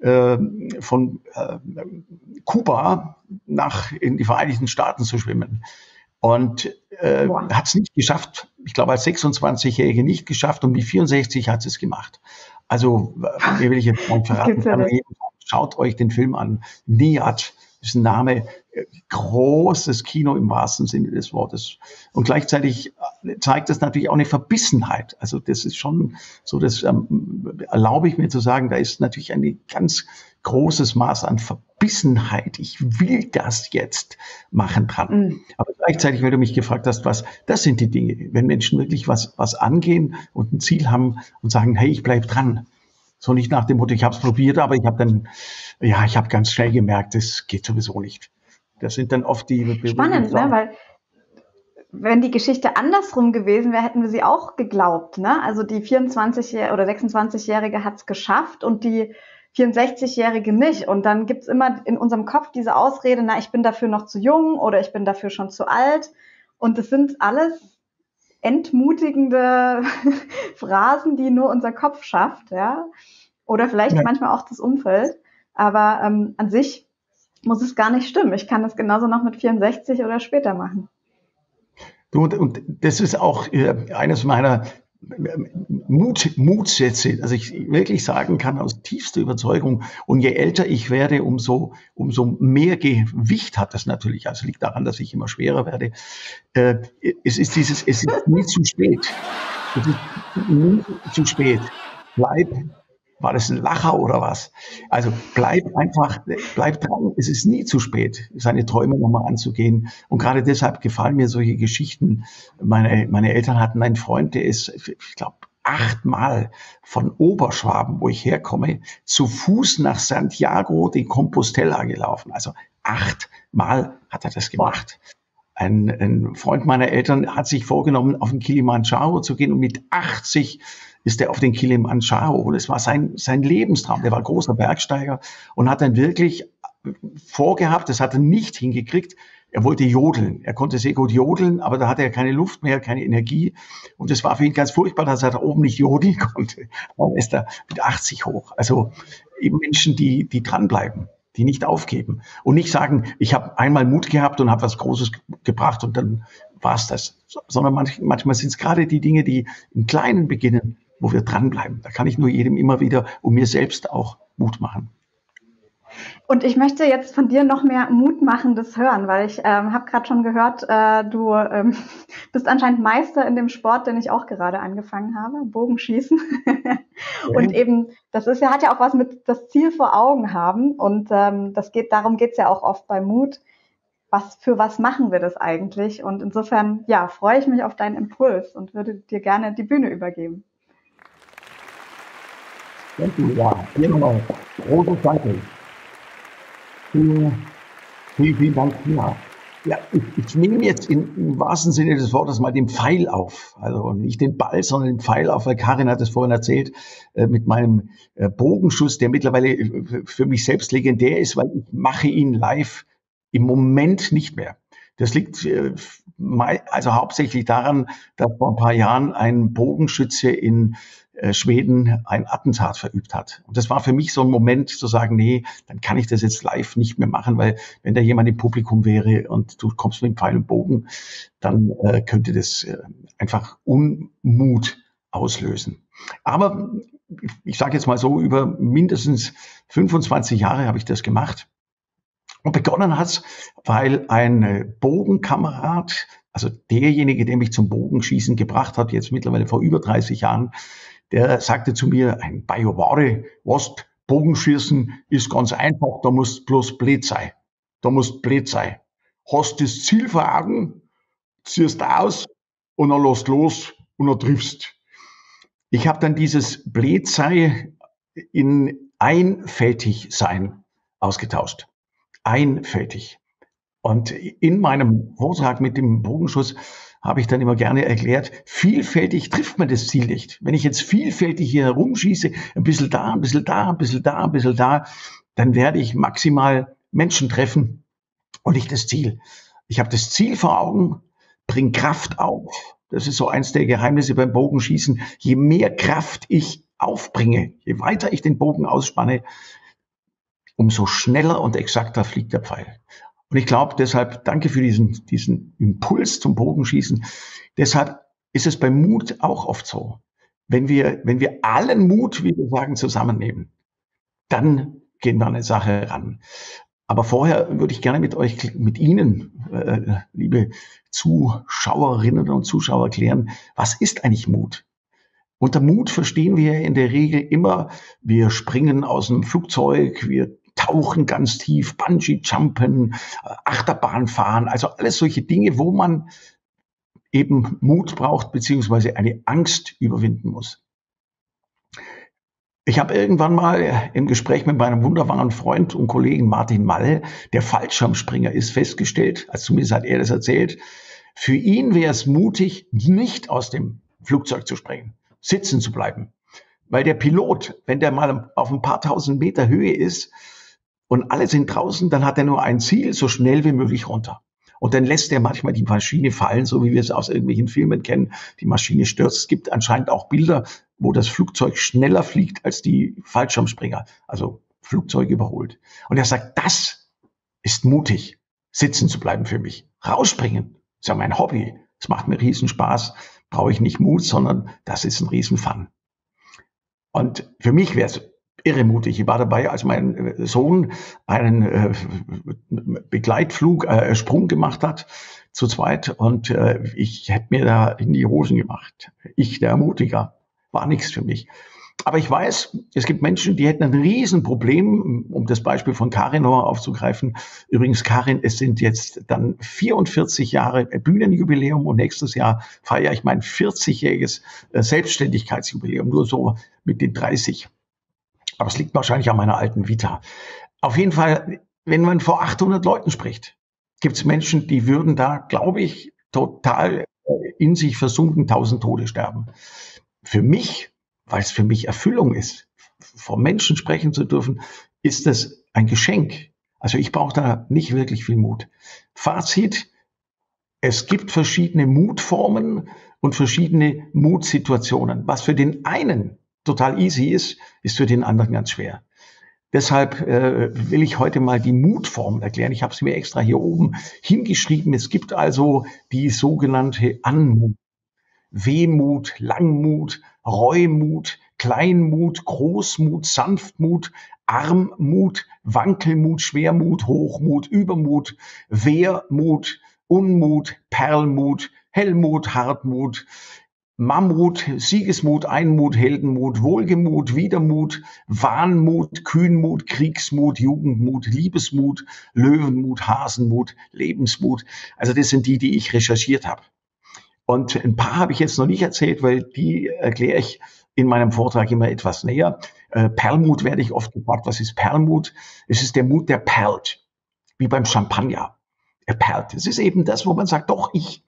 Kuba in die Vereinigten Staaten zu schwimmen. Und hat es nicht geschafft, ich glaube als 26-Jährige nicht geschafft, und mit 64 hat sie es gemacht. Also, mir will ich jetzt mal verraten, schaut euch den Film an. Nihat ist ein Name, großes Kino im wahrsten Sinne des Wortes. Und gleichzeitig zeigt es natürlich auch eine Verbissenheit. Also das ist schon so, das erlaube ich mir zu sagen, da ist natürlich ein ganz großes Maß an Verbissenheit. Ich will das jetzt machen dran. Aber gleichzeitig, weil du mich gefragt hast, das sind die Dinge, wenn Menschen wirklich was angehen und ein Ziel haben und sagen, hey, ich bleib dran. So nicht nach dem Motto, ich habe es probiert, aber ich habe ganz schnell gemerkt, das geht sowieso nicht. Das sind dann oft die... Spannend, ne? Weil wenn die Geschichte andersrum gewesen wäre, hätten wir sie auch geglaubt. Ne? Also die 24- oder 26-Jährige hat es geschafft und die 64-Jährige nicht. Und dann gibt's immer in unserem Kopf diese Ausrede, ich bin dafür noch zu jung oder ich bin dafür schon zu alt. Und das sind alles entmutigende Phrasen, die nur unser Kopf schafft, ja. Oder vielleicht manchmal auch das Umfeld. Aber an sich muss es gar nicht stimmen. Ich kann das genauso noch mit 64 oder später machen. Und das ist auch eines meiner Mutsätze, dass ich wirklich sagen kann aus tiefster Überzeugung, und je älter ich werde, umso mehr Gewicht hat das natürlich. Also liegt daran, dass ich immer schwerer werde. Es ist nie zu spät. Es ist nie zu spät. War das ein Lacher oder was? Also bleib dran. Es ist nie zu spät, seine Träume nochmal anzugehen. Und gerade deshalb gefallen mir solche Geschichten. Meine Eltern hatten einen Freund, der ist, ich glaube, 8-mal von Oberschwaben, wo ich herkomme, zu Fuß nach Santiago de Compostela gelaufen. Also 8-mal hat er das gemacht. Ein Freund meiner Eltern hat sich vorgenommen, auf den Kilimanjaro zu gehen, und mit 80 ist er auf den Kilimanjaro, und es war sein Lebenstraum. Der war großer Bergsteiger und hat dann wirklich vorgehabt, das hat er nicht hingekriegt. Er wollte jodeln. Er konnte sehr gut jodeln, aber da hatte er keine Luft mehr, keine Energie. Und es war für ihn ganz furchtbar, dass er da oben nicht jodeln konnte. Dann ist er mit 80 hoch. Also eben Menschen, die dranbleiben, die nicht aufgeben und nicht sagen, ich habe einmal Mut gehabt und habe was Großes gebracht und dann war's das. Sondern manchmal sind es gerade die Dinge, die im Kleinen beginnen, wo wir dranbleiben. Da kann ich nur jedem immer wieder und mir selbst auch Mut machen. Und ich möchte jetzt von dir noch mehr Mutmachendes hören, weil ich habe gerade schon gehört, du bist anscheinend Meister in dem Sport, den ich auch gerade angefangen habe, Bogenschießen. Und eben, hat ja auch was mit das Ziel vor Augen haben. Und darum geht's ja auch oft bei Mut. Für was machen wir das eigentlich? Und insofern, freue ich mich auf deinen Impuls und würde dir gerne die Bühne übergeben. Ja, hier nochmal. Großes Danke. Vielen, vielen Dank. Ja, ja ich nehme jetzt im wahrsten Sinne des Wortes mal den Pfeil auf. Also nicht den Ball, sondern den Pfeil auf, weil Karin hat es vorhin erzählt, mit meinem Bogenschuss, der mittlerweile für mich selbst legendär ist, weil ich mache ihn live im Moment nicht mehr. Das liegt also hauptsächlich daran, dass vor ein paar Jahren ein Bogenschütze in Schweden ein Attentat verübt hat. Und das war für mich so ein Moment zu sagen, nee, dann kann ich das jetzt live nicht mehr machen, weil wenn da jemand im Publikum wäre und du kommst mit dem Pfeil und Bogen, dann könnte das einfach Unmut auslösen. Aber ich sage jetzt mal so, über mindestens 25 Jahre habe ich das gemacht. Und begonnen hat's, weil ein Bogenkamerad, also derjenige, der mich zum Bogenschießen gebracht hat, jetzt mittlerweile vor über 30 Jahren, der sagte zu mir, ein Bajovare, was, Bogenschießen ist ganz einfach, da musst bloß blöd sein. Da musst blöd sein. Hast das Ziel vor Augen, ziehst aus und dann lässt los und dann triffst. Ich habe dann dieses blöd sein in einfältig sein ausgetauscht. Einfältig. Und in meinem Vortrag mit dem Bogenschuss habe ich dann immer gerne erklärt, vielfältig trifft man das Ziel nicht. Wenn ich jetzt vielfältig hier herumschieße, ein bisschen da, ein bisschen da, ein bisschen da, ein bisschen da, dann werde ich maximal Menschen treffen und nicht das Ziel. Ich habe das Ziel vor Augen, bring Kraft auf. Das ist so eins der Geheimnisse beim Bogenschießen. Je mehr Kraft ich aufbringe, je weiter ich den Bogen ausspanne, umso schneller und exakter fliegt der Pfeil. Und ich glaube deshalb, danke für diesen Impuls zum Bogenschießen. Deshalb ist es beim Mut auch oft so. Wenn wir allen Mut, wie wir sagen, zusammennehmen, dann gehen wir an eine Sache ran. Aber vorher würde ich gerne mit Ihnen, liebe Zuschauerinnen und Zuschauer, klären, was ist eigentlich Mut? Unter Mut verstehen wir in der Regel immer, wir springen aus einem Flugzeug, wir tauchen ganz tief, Bungee-Jumpen, Achterbahn fahren, also alles solche Dinge, wo man eben Mut braucht, beziehungsweise eine Angst überwinden muss. Ich habe irgendwann mal im Gespräch mit meinem wunderbaren Freund und Kollegen Martin Mall, der Fallschirmspringer ist, festgestellt, also zumindest hat er das erzählt, für ihn wäre es mutig, nicht aus dem Flugzeug zu springen, sitzen zu bleiben. Weil der Pilot, wenn der mal auf ein paar tausend Meter Höhe ist und alle sind draußen, dann hat er nur ein Ziel, so schnell wie möglich runter. Und dann lässt er manchmal die Maschine fallen, so wie wir es aus irgendwelchen Filmen kennen. Die Maschine stürzt. Es gibt anscheinend auch Bilder, wo das Flugzeug schneller fliegt als die Fallschirmspringer, also Flugzeug überholt. Und er sagt, das ist mutig, sitzen zu bleiben für mich. Rausspringen, ist ja mein Hobby. Es macht mir riesen Spaß. Brauche ich nicht Mut, sondern das ist ein riesen Fun. Und für mich wäre es irre mutig. Ich war dabei, als mein Sohn einen Begleitflug, Sprung gemacht hat, zu zweit. Und ich hätte mir da in die Hosen gemacht. Ich, der Mutiger, war nichts für mich. Aber ich weiß, es gibt Menschen, die hätten ein Riesenproblem, um das Beispiel von Karin nochmal aufzugreifen. Übrigens, Karin, es sind jetzt dann 44 Jahre Bühnenjubiläum und nächstes Jahr feiere ich mein 40-jähriges Selbstständigkeitsjubiläum, nur so mit den 30. Aber es liegt wahrscheinlich an meiner alten Vita. Auf jeden Fall, wenn man vor 800 Leuten spricht, gibt es Menschen, die würden da, glaube ich, total in sich versunken 1000 Tode sterben. Für mich, weil es für mich Erfüllung ist, vor Menschen sprechen zu dürfen, ist das ein Geschenk. Also ich brauche da nicht wirklich viel Mut. Fazit, es gibt verschiedene Mutformen und verschiedene Mutsituationen. Was für den einen total easy ist, ist für den anderen ganz schwer. Deshalb will ich heute mal die Mutformen erklären. Ich habe es mir extra hier oben hingeschrieben. Es gibt also die sogenannte Anmut. Wehmut, Langmut, Reumut, Kleinmut, Großmut, Sanftmut, Armmut, Wankelmut, Schwermut, Hochmut, Übermut, Wehrmut, Unmut, Perlmut, Hellmut, Hartmut, Mammut, Siegesmut, Einmut, Heldenmut, Wohlgemut, Widermut, Wahnmut, Kühnmut, Kriegsmut, Jugendmut, Liebesmut, Löwenmut, Hasenmut, Lebensmut. Also das sind die ich recherchiert habe. Und ein paar habe ich jetzt noch nicht erzählt, weil die erkläre ich in meinem Vortrag immer etwas näher. Perlmut werde ich oft gefragt, was ist Perlmut? Es ist der Mut, der perlt, wie beim Champagner. Er perlt. Es ist eben das, wo man sagt, doch, ich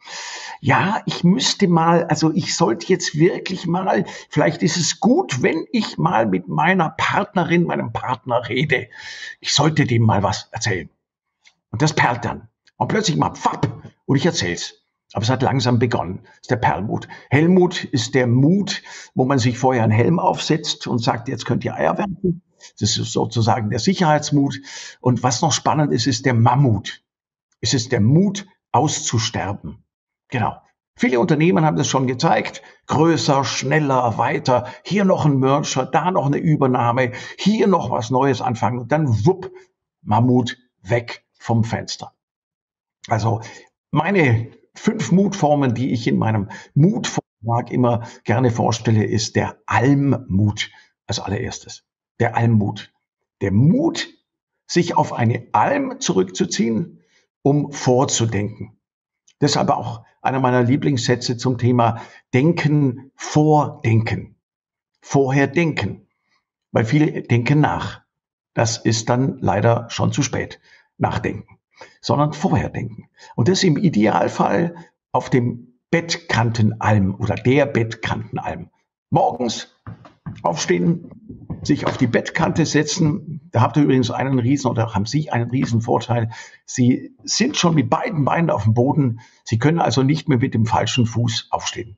müsste mal, also ich sollte jetzt wirklich mal, vielleicht ist es gut, wenn ich mal mit meiner Partnerin, meinem Partner rede. Ich sollte dem mal was erzählen. Und das perlt dann. Und plötzlich mal, pfapp, und ich erzähl's. Aber es hat langsam begonnen. Das ist der Perlmut. Helmut ist der Mut, wo man sich vorher einen Helm aufsetzt und sagt, jetzt könnt ihr Eier werfen. Das ist sozusagen der Sicherheitsmut. Und was noch spannend ist, ist der Mammut. Es ist der Mut, auszusterben. Genau. Viele Unternehmen haben das schon gezeigt. Größer, schneller, weiter. Hier noch ein Merger, da noch eine Übernahme, hier noch was Neues anfangen. Und dann wupp, Mammut weg vom Fenster. Also meine 5 Mutformen, die ich in meinem Mutvortrag immer gerne vorstelle, ist der Almmut als allererstes. Der Almmut. Der Mut, sich auf eine Alm zurückzuziehen, um vorzudenken. Deshalb auch einer meiner Lieblingssätze zum Thema Denken, Vordenken. Vorher denken. Weil viele denken nach. Das ist dann leider schon zu spät. Nachdenken. Sondern vorher denken. Und das im Idealfall auf dem Bettkantenalm oder der Bettkantenalm. Morgens aufstehen, sich auf die Bettkante setzen. Da habt ihr übrigens einen riesen oder haben Sie einen riesen Vorteil. Sie sind schon mit beiden Beinen auf dem Boden. Sie können also nicht mehr mit dem falschen Fuß aufstehen.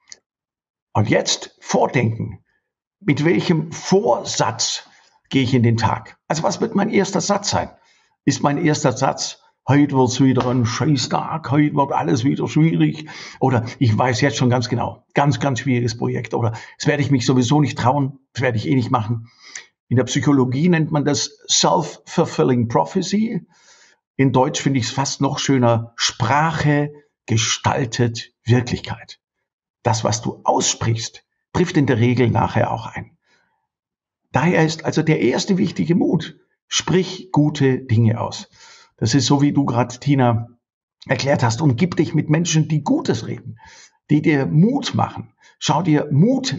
Und jetzt vordenken. Mit welchem Vorsatz gehe ich in den Tag? Also was wird mein erster Satz sein? Ist mein erster Satz, heute wird's wieder ein Scheißtag, heute wird alles wieder schwierig. Oder ich weiß jetzt schon ganz genau, ganz, ganz schwieriges Projekt. Oder das werde ich mich sowieso nicht trauen, das werde ich eh nicht machen. In der Psychologie nennt man das Self-Fulfilling Prophecy. In Deutsch finde ich es fast noch schöner. Sprache gestaltet Wirklichkeit. Das, was du aussprichst, trifft in der Regel nachher auch ein. Daher ist also der erste wichtige Mut. Sprich gute Dinge aus. Das ist so, wie du gerade, Tina, erklärt hast. Umgib dich mit Menschen, die Gutes reden, die dir Mut machen. Schau dir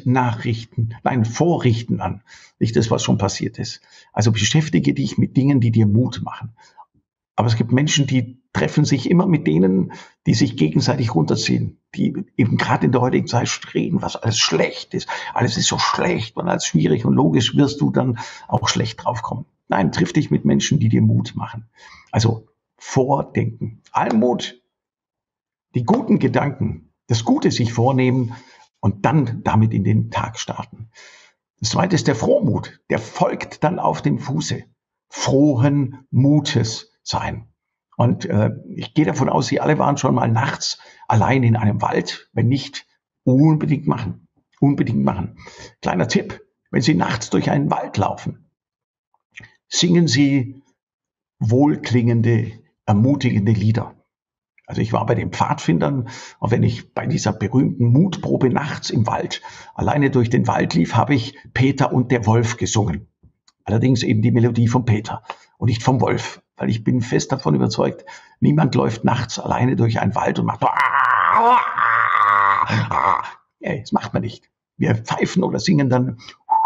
Vorrichten an. Nicht das, was schon passiert ist. Also beschäftige dich mit Dingen, die dir Mut machen. Aber es gibt Menschen, die treffen sich immer mit denen, die sich gegenseitig runterziehen. Die eben gerade in der heutigen Zeit reden, was alles schlecht ist. Alles ist so schlecht und alles schwierig und logisch wirst du dann auch schlecht draufkommen. Nein, triff dich mit Menschen, die dir Mut machen. Also vordenken. Almut, die guten Gedanken, das Gute sich vornehmen und dann damit in den Tag starten. Das zweite ist der Frohmut. Der folgt dann auf dem Fuße. Frohen Mutes sein. Und ich gehe davon aus, Sie alle waren schon mal nachts allein in einem Wald. Wenn nicht, unbedingt machen. Unbedingt machen. Kleiner Tipp, wenn Sie nachts durch einen Wald laufen, singen Sie wohlklingende, ermutigende Lieder. Also ich war bei den Pfadfindern und wenn ich bei dieser berühmten Mutprobe nachts im Wald alleine durch den Wald lief, habe ich Peter und der Wolf gesungen. Allerdings eben die Melodie von Peter und nicht vom Wolf, weil ich bin fest davon überzeugt, niemand läuft nachts alleine durch einen Wald und macht das macht man nicht. Wir pfeifen oder singen dann,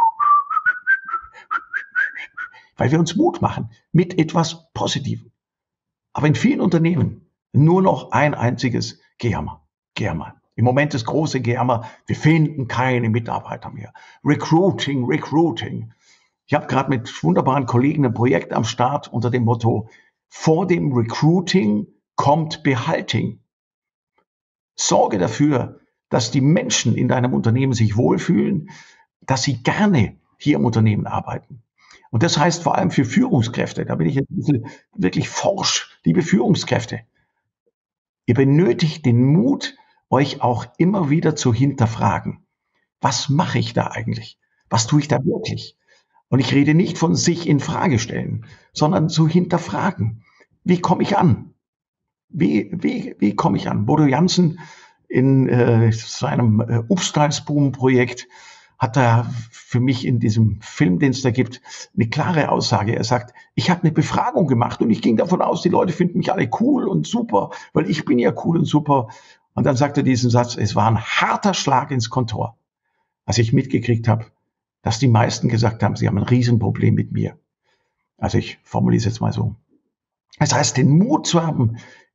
weil wir uns Mut machen mit etwas Positivem. Aber in vielen Unternehmen nur noch ein einziges Gejammer. Im Moment das große Gejammer, wir finden keine Mitarbeiter mehr. Recruiting. Ich habe gerade mit wunderbaren Kollegen ein Projekt am Start unter dem Motto, vor dem Recruiting kommt Behalting. Sorge dafür, dass die Menschen in deinem Unternehmen sich wohlfühlen, dass sie gerne hier im Unternehmen arbeiten. Und das heißt vor allem für Führungskräfte, da bin ich ein bisschen wirklich forsch, liebe Führungskräfte. Ihr benötigt den Mut, euch auch immer wieder zu hinterfragen. Was mache ich da eigentlich? Was tue ich da wirklich? Und ich rede nicht von sich in Frage stellen, sondern zu hinterfragen. Wie komme ich an? Wie komme ich an? Bodo Jansen in seinem Upstalsboom-Projekt hat er für mich in diesem Film, den es da gibt, eine klare Aussage. Er sagt, ich habe eine Befragung gemacht und ich ging davon aus, die Leute finden mich alle cool und super, weil ich bin ja cool und super. Und dann sagt er diesen Satz, es war ein harter Schlag ins Kontor, als ich mitgekriegt habe, dass die meisten gesagt haben, sie haben ein Riesenproblem mit mir. Also ich formuliere es jetzt mal so. Das heißt, den Mut zu haben,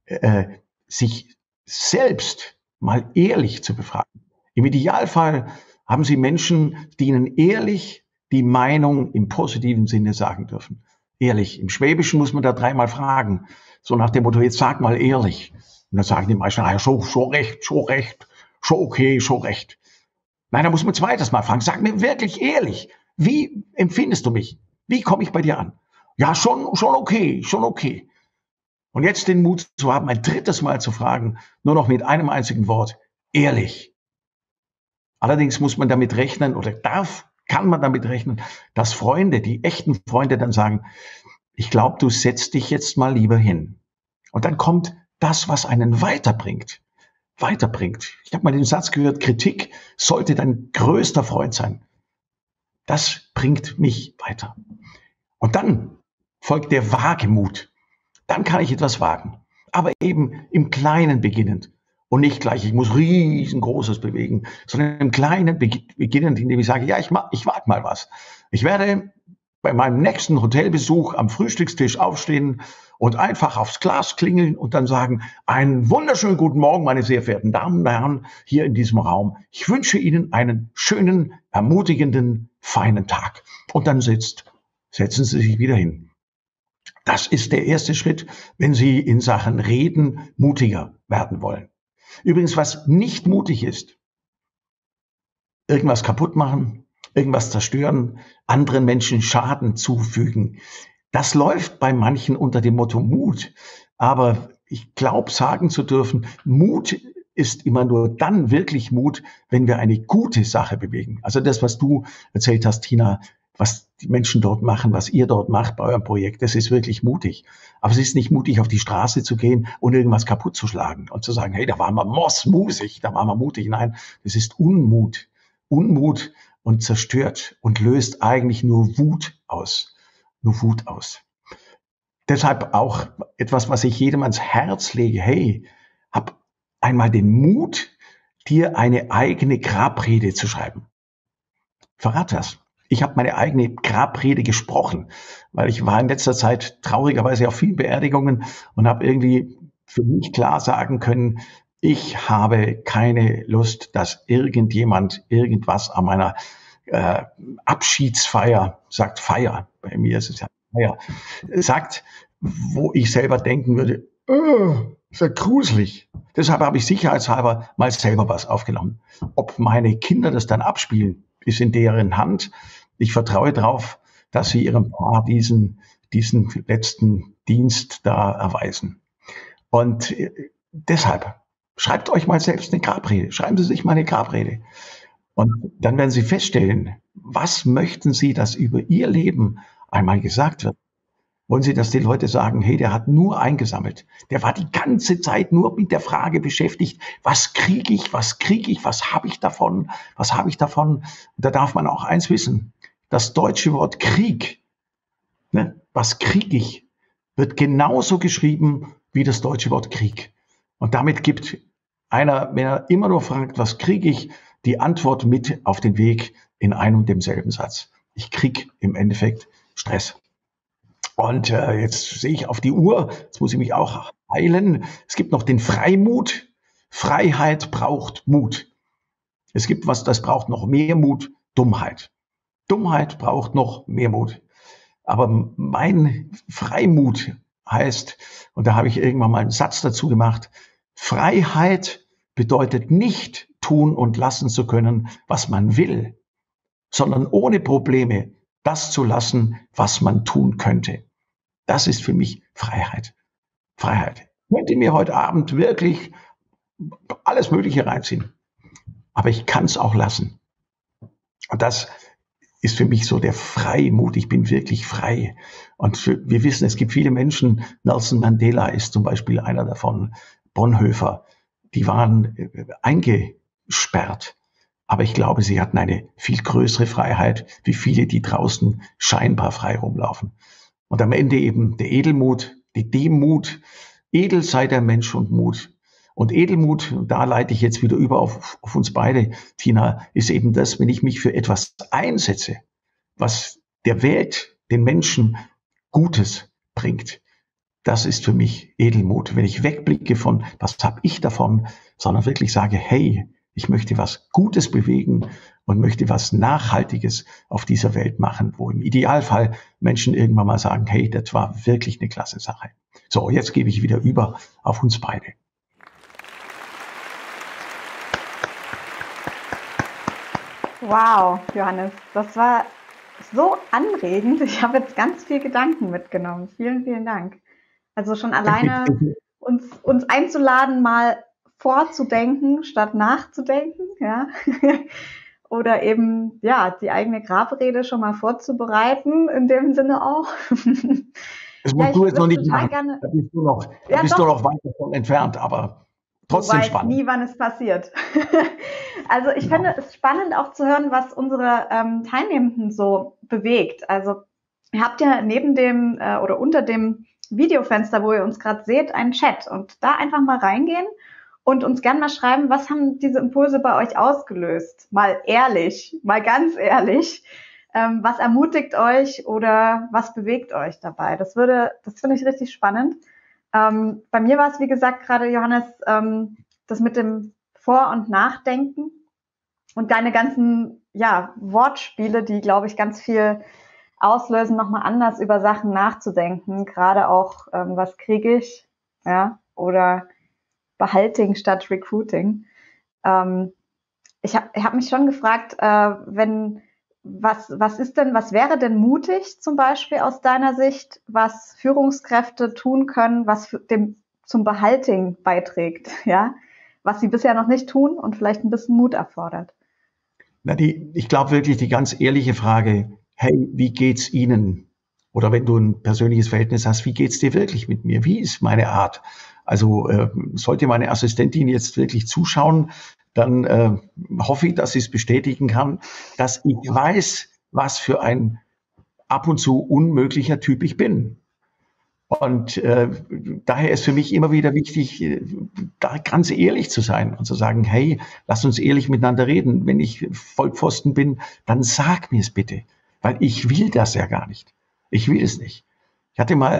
sich selbst mal ehrlich zu befragen. Im Idealfall haben Sie Menschen, die Ihnen ehrlich die Meinung im positiven Sinne sagen dürfen. Ehrlich. Im Schwäbischen muss man da 3-mal fragen. So nach dem Motto, jetzt sag mal ehrlich. Und dann sagen die meisten, schon recht, schon okay, schon recht. Nein, da muss man 2. Mal fragen. Sag mir wirklich ehrlich, wie empfindest du mich? Wie komme ich bei dir an? Ja, schon okay, schon okay. Und jetzt den Mut zu haben, ein 3. Mal zu fragen, nur noch mit einem einzigen Wort, ehrlich. Allerdings muss man damit rechnen oder kann man damit rechnen, dass Freunde, die echten Freunde dann sagen, ich glaube, du setzt dich jetzt mal lieber hin. Und dann kommt das, was einen weiterbringt. Ich habe mal den Satz gehört, Kritik sollte dein größter Freund sein. Das bringt mich weiter. Und dann folgt der Wagemut. Dann kann ich etwas wagen. Aber eben im Kleinen beginnend. Und nicht gleich, ich muss riesengroßes bewegen, sondern im Kleinen beginnend, indem ich sage, ja, ich wage mal was. Ich werde bei meinem nächsten Hotelbesuch am Frühstückstisch aufstehen und einfach aufs Glas klingeln und dann sagen, einen wunderschönen guten Morgen, meine sehr verehrten Damen und Herren, hier in diesem Raum. Ich wünsche Ihnen einen schönen, ermutigenden, feinen Tag. Und dann setzen Sie sich wieder hin. Das ist der erste Schritt, wenn Sie in Sachen Reden mutiger werden wollen. Übrigens, was nicht mutig ist, irgendwas kaputt machen, irgendwas zerstören, anderen Menschen Schaden zufügen. Das läuft bei manchen unter dem Motto Mut. Aber ich glaube, sagen zu dürfen, Mut ist immer nur dann wirklich Mut, wenn wir eine gute Sache bewegen. Also das, was du erzählt hast, Tina, was die Menschen dort machen, was ihr dort macht bei eurem Projekt, das ist wirklich mutig. Aber es ist nicht mutig, auf die Straße zu gehen und irgendwas kaputt zu schlagen und zu sagen, hey, da waren wir mutig, da waren wir mutig. Nein, das ist Unmut. Unmut und zerstört und löst eigentlich nur Wut aus. Deshalb auch etwas, was ich jedem ans Herz lege. Hey, hab einmal den Mut, dir eine eigene Grabrede zu schreiben. Verrat das. Ich habe meine eigene Grabrede gesprochen, weil ich war in letzter Zeit traurigerweise auf vielen Beerdigungen und habe irgendwie für mich klar sagen können, ich habe keine Lust, dass irgendjemand irgendwas an meiner Abschiedsfeier, sagt Feier, bei mir ist es ja Feier, sagt, wo ich selber denken würde, ist ja gruselig. Deshalb habe ich sicherheitshalber mal selber was aufgenommen. Ob meine Kinder das dann abspielen, ist in deren Hand. Ich vertraue darauf, dass sie ihrem Paar diesen letzten Dienst da erweisen. Und deshalb, schreibt euch mal selbst eine Grabrede. Schreiben Sie sich mal eine Grabrede. Und dann werden Sie feststellen, was möchten Sie, dass über Ihr Leben einmal gesagt wird? Wollen Sie, dass die Leute sagen, hey, der hat nur eingesammelt. Der war die ganze Zeit nur mit der Frage beschäftigt, was kriege ich, was habe ich davon, Und da darf man auch eins wissen, das deutsche Wort Krieg, ne, was kriege ich, wird genauso geschrieben wie das deutsche Wort Krieg. Und damit gibt einer, wenn er immer nur fragt, was kriege ich, die Antwort mit auf den Weg in einem und demselben Satz. Ich krieg im Endeffekt Stress. Und jetzt sehe ich auf die Uhr, jetzt muss ich mich auch heilen. Es gibt noch den Freimut. Freiheit braucht Mut. Es gibt was, das braucht noch mehr Mut, Dummheit. Dummheit braucht noch mehr Mut. Aber mein Freimut heißt, und da habe ich irgendwann mal einen Satz dazu gemacht, Freiheit bedeutet nicht tun und lassen zu können, was man will, sondern ohne Probleme das zu lassen, was man tun könnte. Das ist für mich Freiheit. Freiheit. Ich könnte mir heute Abend wirklich alles Mögliche reinziehen, aber ich kann es auch lassen. Und das ist für mich so der Freimut. Ich bin wirklich frei. Und wir wissen, es gibt viele Menschen, Nelson Mandela ist zum Beispiel einer davon, Bonhoeffer, die waren eingesperrt. Aber ich glaube, sie hatten eine viel größere Freiheit, wie viele, die draußen scheinbar frei rumlaufen. Und am Ende eben der Edelmut, die Demut. Edel sei der Mensch und Mut. Und Edelmut, und da leite ich jetzt wieder über auf uns beide, Tina, ist eben das, wenn ich mich für etwas einsetze, was der Welt, den Menschen Gutes bringt. Das ist für mich Edelmut. Wenn ich wegblicke von, was habe ich davon, sondern wirklich sage, hey, ich möchte was Gutes bewegen und möchte was Nachhaltiges auf dieser Welt machen, wo im Idealfall Menschen irgendwann mal sagen, hey, das war wirklich eine klasse Sache. So, jetzt gebe ich wieder über auf uns beide. Wow, Johannes, das war so anregend. Ich habe jetzt ganz viel Gedanken mitgenommen. Vielen, vielen Dank. Also schon alleine uns einzuladen, mal vorzudenken, statt nachzudenken, ja. Oder eben, ja, die eigene Grabrede schon mal vorzubereiten, in dem Sinne auch. Das musst du jetzt noch nicht machen. Da bist du noch weit davon entfernt, aber trotzdem spannend. Nie, wann es passiert. Also ich finde es spannend auch zu hören, was unsere Teilnehmenden so bewegt. Also ihr habt ja neben dem oder unter dem Videofenster, wo ihr uns gerade seht, einen Chat und da einfach mal reingehen und uns gerne mal schreiben, was haben diese Impulse bei euch ausgelöst? Mal ehrlich, mal ganz ehrlich. Was ermutigt euch oder was bewegt euch dabei? Das finde ich richtig spannend. Bei mir war es, wie gesagt, gerade Johannes, das mit dem Vor- und Nachdenken und deine ganzen, ja, Wortspiele, die, glaube ich, ganz viel auslösen, nochmal anders über Sachen nachzudenken. Gerade auch, was kriege ich, ja, oder Behalting statt Recruiting. Ich hab mich schon gefragt, was wäre denn mutig zum Beispiel aus deiner Sicht, was Führungskräfte tun können, was zum Behalting beiträgt, ja, was sie bisher noch nicht tun und vielleicht ein bisschen Mut erfordert? Ich glaube wirklich die ganz ehrliche Frage, hey, wie geht's Ihnen? Oder wenn du ein persönliches Verhältnis hast, wie geht's dir wirklich mit mir? Wie ist meine Art? Also sollte meine Assistentin jetzt wirklich zuschauen, dann hoffe ich, dass sie es bestätigen kann, dass ich weiß, was für ein ab und zu unmöglicher Typ ich bin. Und daher ist für mich immer wieder wichtig, da ganz ehrlich zu sein und zu sagen, hey, lass uns ehrlich miteinander reden. Wenn ich Vollpfosten bin, dann sag mir es bitte, weil ich will das ja gar nicht. Ich will es nicht. Ich hatte mal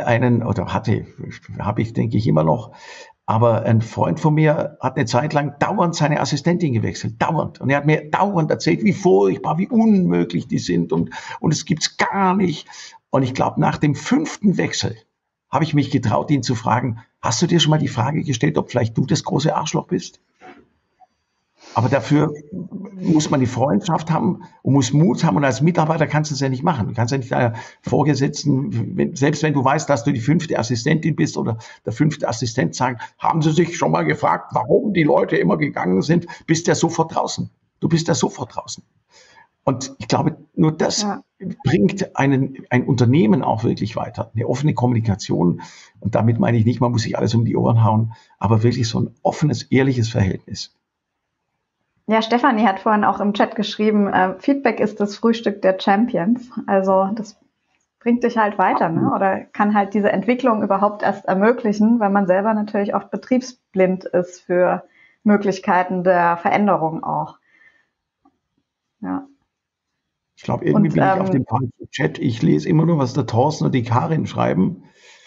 habe ich, denke ich, immer noch, aber ein Freund von mir hat eine Zeit lang dauernd seine Assistentin gewechselt, dauernd. Und er hat mir dauernd erzählt, wie furchtbar, wie unmöglich die sind und es gibt's gar nicht. Und ich glaube, nach dem 5. Wechsel habe ich mich getraut, ihn zu fragen, hast du dir schon mal die Frage gestellt, ob vielleicht du das große Arschloch bist? Aber dafür muss man die Freundschaft haben und muss Mut haben. Und als Mitarbeiter kannst du es ja nicht machen. Du kannst ja nicht deiner Vorgesetzten, selbst wenn du weißt, dass du die 5. Assistentin bist oder der 5. Assistent sagen, haben sie sich schon mal gefragt, warum die Leute immer gegangen sind, bist du ja sofort draußen. Du bist ja sofort draußen. Und ich glaube, nur das bringt ein Unternehmen auch wirklich weiter. Eine offene Kommunikation. Und damit meine ich nicht, man muss sich alles um die Ohren hauen, aber wirklich so ein offenes, ehrliches Verhältnis. Ja, Stefanie hat vorhin auch im Chat geschrieben, Feedback ist das Frühstück der Champions. Also das bringt dich halt weiter, ne? Oder kann halt diese Entwicklung überhaupt erst ermöglichen, weil man selber natürlich oft betriebsblind ist für Möglichkeiten der Veränderung auch. Ja. Ich glaube, irgendwie bin ich auf dem falschen Chat. Ich lese immer nur, was der Thorsten und die Karin schreiben.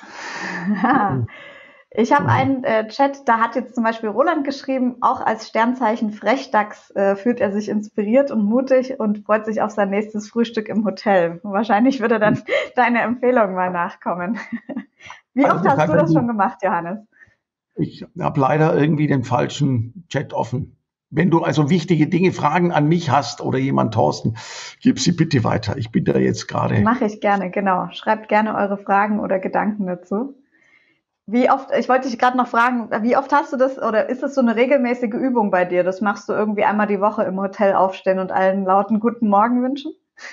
Ich habe einen Chat, da hat jetzt zum Beispiel Roland geschrieben, auch als Sternzeichen Frechdachs fühlt er sich inspiriert und mutig und freut sich auf sein nächstes Frühstück im Hotel. Wahrscheinlich würde dann deine Empfehlung mal nachkommen. Wie oft hast du das schon gemacht, Johannes? Ich habe leider irgendwie den falschen Chat offen. Wenn du also wichtige Dinge, Fragen an mich hast oder jemand, Thorsten, gib sie bitte weiter. Ich bin da jetzt gerade. Mache ich gerne, genau. Schreibt gerne eure Fragen oder Gedanken dazu. Wie oft, ich wollte dich gerade noch fragen, wie oft hast du das oder ist das so eine regelmäßige Übung bei dir? Das machst du irgendwie einmal die Woche im Hotel aufstehen und allen lauten Guten Morgen wünschen?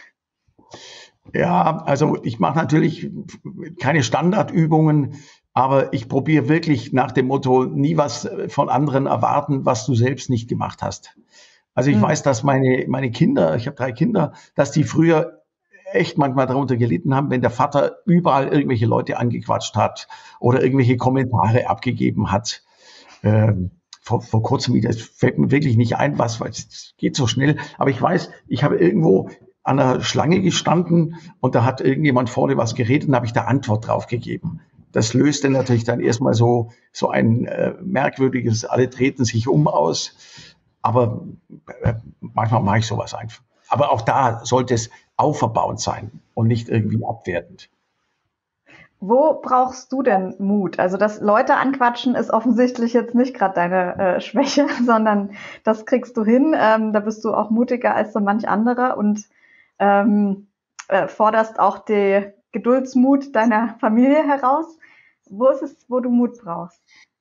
Ja, also ich mache natürlich keine Standardübungen, aber ich probiere wirklich nach dem Motto, nie was von anderen erwarten, was du selbst nicht gemacht hast. Also ich weiß, dass meine Kinder, ich habe 3 Kinder, dass die früher echt manchmal darunter gelitten haben, wenn der Vater überall irgendwelche Leute angequatscht hat oder irgendwelche Kommentare abgegeben hat. vor kurzem wieder, es fällt mir wirklich nicht ein, weil es geht so schnell, aber ich weiß, ich habe irgendwo an einer Schlange gestanden und da hat irgendjemand vorne was geredet und habe ich da Antwort drauf gegeben. Das löste natürlich dann erstmal so ein merkwürdiges, alle treten sich aus, aber manchmal mache ich sowas einfach. Aber auch da sollte es auferbauend sein und nicht irgendwie abwertend. Wo brauchst du denn Mut? Also das Leute anquatschen ist offensichtlich jetzt nicht gerade deine Schwäche, sondern das kriegst du hin. Da bist du auch mutiger als so manch anderer und forderst auch die Geduldsmut deiner Familie heraus. Wo ist es, wo du Mut brauchst?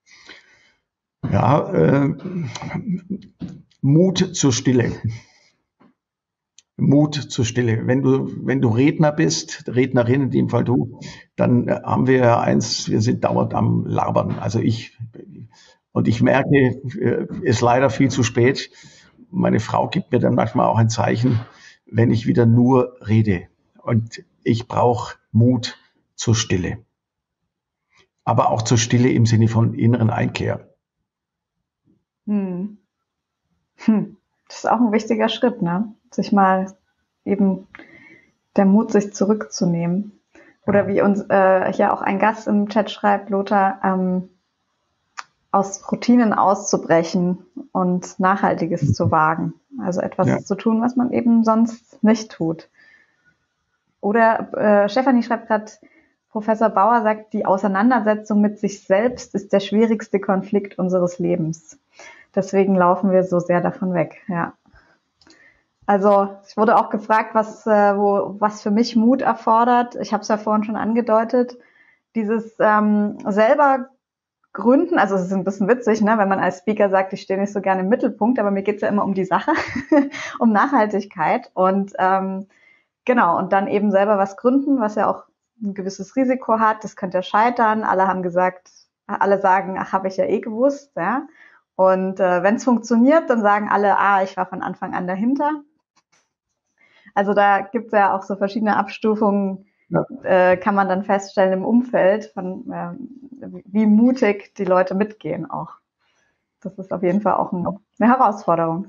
Ja, Mut zur Stille. Mut zur Stille. Wenn du Redner bist, Rednerin in dem Fall du, dann haben wir eins, wir sind dauernd am Labern. Also ich merke, ist leider viel zu spät. Meine Frau gibt mir dann manchmal auch ein Zeichen, wenn ich wieder nur rede. Und ich brauche Mut zur Stille. Aber auch zur Stille im Sinne von inneren Einkehr. Das ist auch ein wichtiger Schritt, ne? Sich mal eben der Mut, sich zurückzunehmen. Oder wie uns hier auch ein Gast im Chat schreibt, Lothar, aus Routinen auszubrechen und Nachhaltiges zu wagen. Also etwas zu tun, was man eben sonst nicht tut. Oder Stefanie schreibt gerade, Professor Bauer sagt, die Auseinandersetzung mit sich selbst ist der schwierigste Konflikt unseres Lebens. Deswegen laufen wir so sehr davon weg, ja. Also ich wurde auch gefragt, was für mich Mut erfordert. Ich habe es ja vorhin schon angedeutet. Dieses selber gründen, also es ist ein bisschen witzig, ne, wenn man als Speaker sagt, ich stehe nicht so gerne im Mittelpunkt, aber mir geht's ja immer um die Sache, um Nachhaltigkeit. Und genau, und dann eben selber was gründen, was ja auch ein gewisses Risiko hat. Das könnte ja scheitern. Alle sagen, ach, habe ich ja eh gewusst, ja. Und wenn es funktioniert, dann sagen alle, ich war von Anfang an dahinter. Also da gibt es ja auch so verschiedene Abstufungen, kann man dann feststellen im Umfeld, von wie mutig die Leute mitgehen auch. Das ist auf jeden Fall auch eine Herausforderung.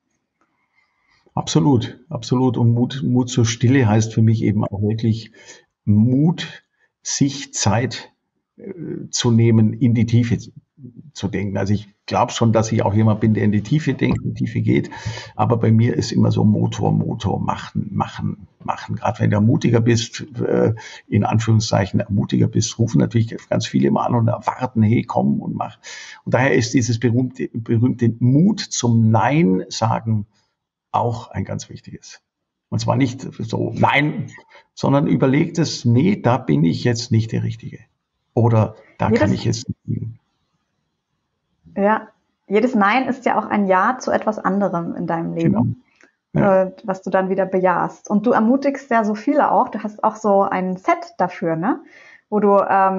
Absolut, absolut. Und Mut zur Stille heißt für mich eben auch wirklich Mut, sich Zeit zu nehmen, in die Tiefe zu denken. Also ich glaube schon, dass ich auch jemand bin, der in die Tiefe denkt, in die Tiefe geht. Aber bei mir ist immer so Motor, machen. Gerade wenn du mutiger bist, in Anführungszeichen mutiger bist, rufen natürlich ganz viele immer an und erwarten, hey, komm und mach. Und daher ist dieses berühmte Mut zum Nein sagen auch ein ganz wichtiges. Und zwar nicht so Nein, sondern überlegt es, nee, da bin ich jetzt nicht der Richtige. Oder da kann ich jetzt nicht liegen. Ja, jedes Nein ist ja auch ein Ja zu etwas anderem in deinem Leben, was du dann wieder bejahst. Und du ermutigst ja so viele auch. Du hast auch so ein Set dafür, ne? Wo du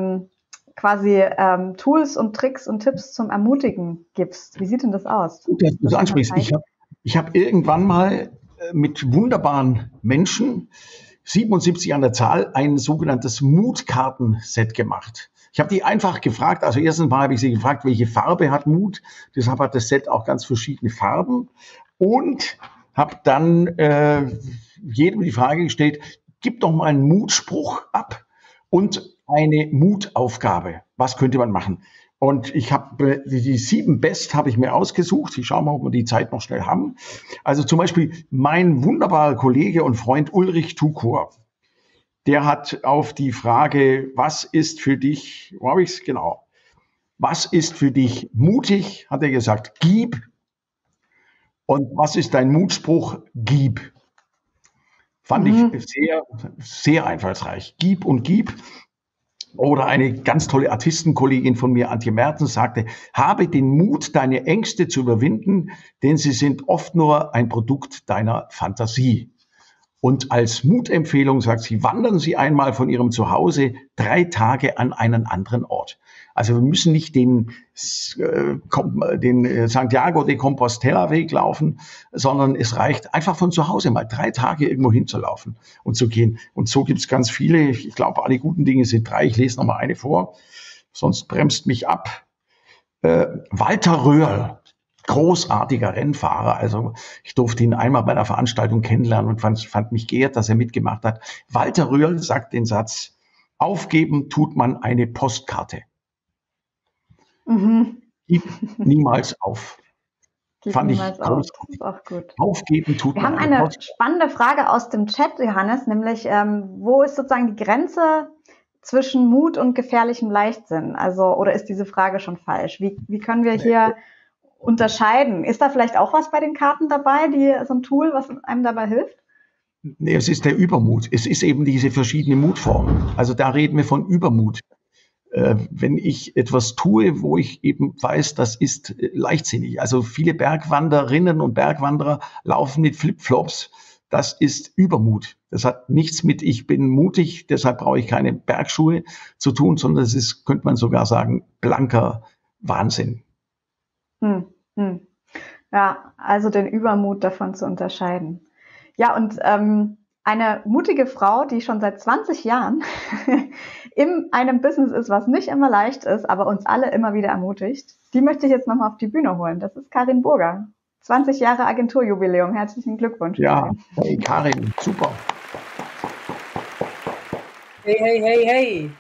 quasi Tools und Tricks und Tipps zum Ermutigen gibst. Wie sieht denn das aus? Gut, dass du das ansprichst. Ich hab irgendwann mal mit wunderbaren Menschen, 77 an der Zahl, ein sogenanntes Mutkartenset gemacht. Ich habe die einfach gefragt, also erstens mal habe ich sie gefragt, welche Farbe hat Mut? Deshalb hat das Set auch ganz verschiedene Farben und habe dann jedem die Frage gestellt, gib doch mal einen Mutspruch ab und eine Mutaufgabe. Was könnte man machen? Und ich habe die 7 Best habe ich mir ausgesucht. Ich schaue mal, ob wir die Zeit noch schnell haben. Also zum Beispiel mein wunderbarer Kollege und Freund Ulrich Tukor. Der hat auf die Frage, was ist für dich, wo habe ich es genau? Was ist für dich mutig? Hat er gesagt, gib. Und was ist dein Mutspruch? Gib. Fand ich sehr, sehr einfallsreich. Gib und gib. Oder eine ganz tolle Artistenkollegin von mir, Antje Mertens, sagte, habe den Mut, deine Ängste zu überwinden, denn sie sind oft nur ein Produkt deiner Fantasie. Und als Mutempfehlung sagt sie, wandern Sie einmal von Ihrem Zuhause 3 Tage an einen anderen Ort. Also wir müssen nicht den Santiago de Compostela Weg laufen, sondern es reicht einfach von zu Hause mal 3 Tage irgendwo hinzulaufen und zu gehen. Und so gibt es ganz viele. Ich glaube, alle guten Dinge sind 3. Ich lese noch mal eine vor, sonst bremst mich ab. Walter Röhrl, großartiger Rennfahrer. Also ich durfte ihn einmal bei einer Veranstaltung kennenlernen und fand mich geehrt, dass er mitgemacht hat. Walter Röhrl sagt den Satz: Aufgeben tut man eine Postkarte. Gib niemals auf. Fand ich großartig. Das ist auch gut. Aufgeben tut man. Wir haben eine spannende Frage aus dem Chat, Johannes, nämlich wo ist sozusagen die Grenze zwischen Mut und gefährlichem Leichtsinn? Also, oder ist diese Frage schon falsch? Wie können wir hier unterscheiden? Ist da vielleicht auch was bei den Karten dabei, so ein Tool, was einem dabei hilft? Nee, es ist der Übermut. Es ist eben diese verschiedenen Mutformen. Also da reden wir von Übermut. Wenn ich etwas tue, wo ich eben weiß, das ist leichtsinnig. Also viele Bergwanderinnen und Bergwanderer laufen mit Flipflops. Das ist Übermut. Das hat nichts mit ich bin mutig, deshalb brauche ich keine Bergschuhe zu tun, sondern es ist, könnte man sogar sagen, blanker Wahnsinn. Ja, also den Übermut davon zu unterscheiden. Ja, und eine mutige Frau, die schon seit 20 Jahren in einem Business ist, was nicht immer leicht ist, aber uns alle immer wieder ermutigt, die möchte ich jetzt nochmal auf die Bühne holen. Das ist Karin Burger. 20 Jahre Agenturjubiläum. Herzlichen Glückwunsch. Ja, hey Karin, super. Hey.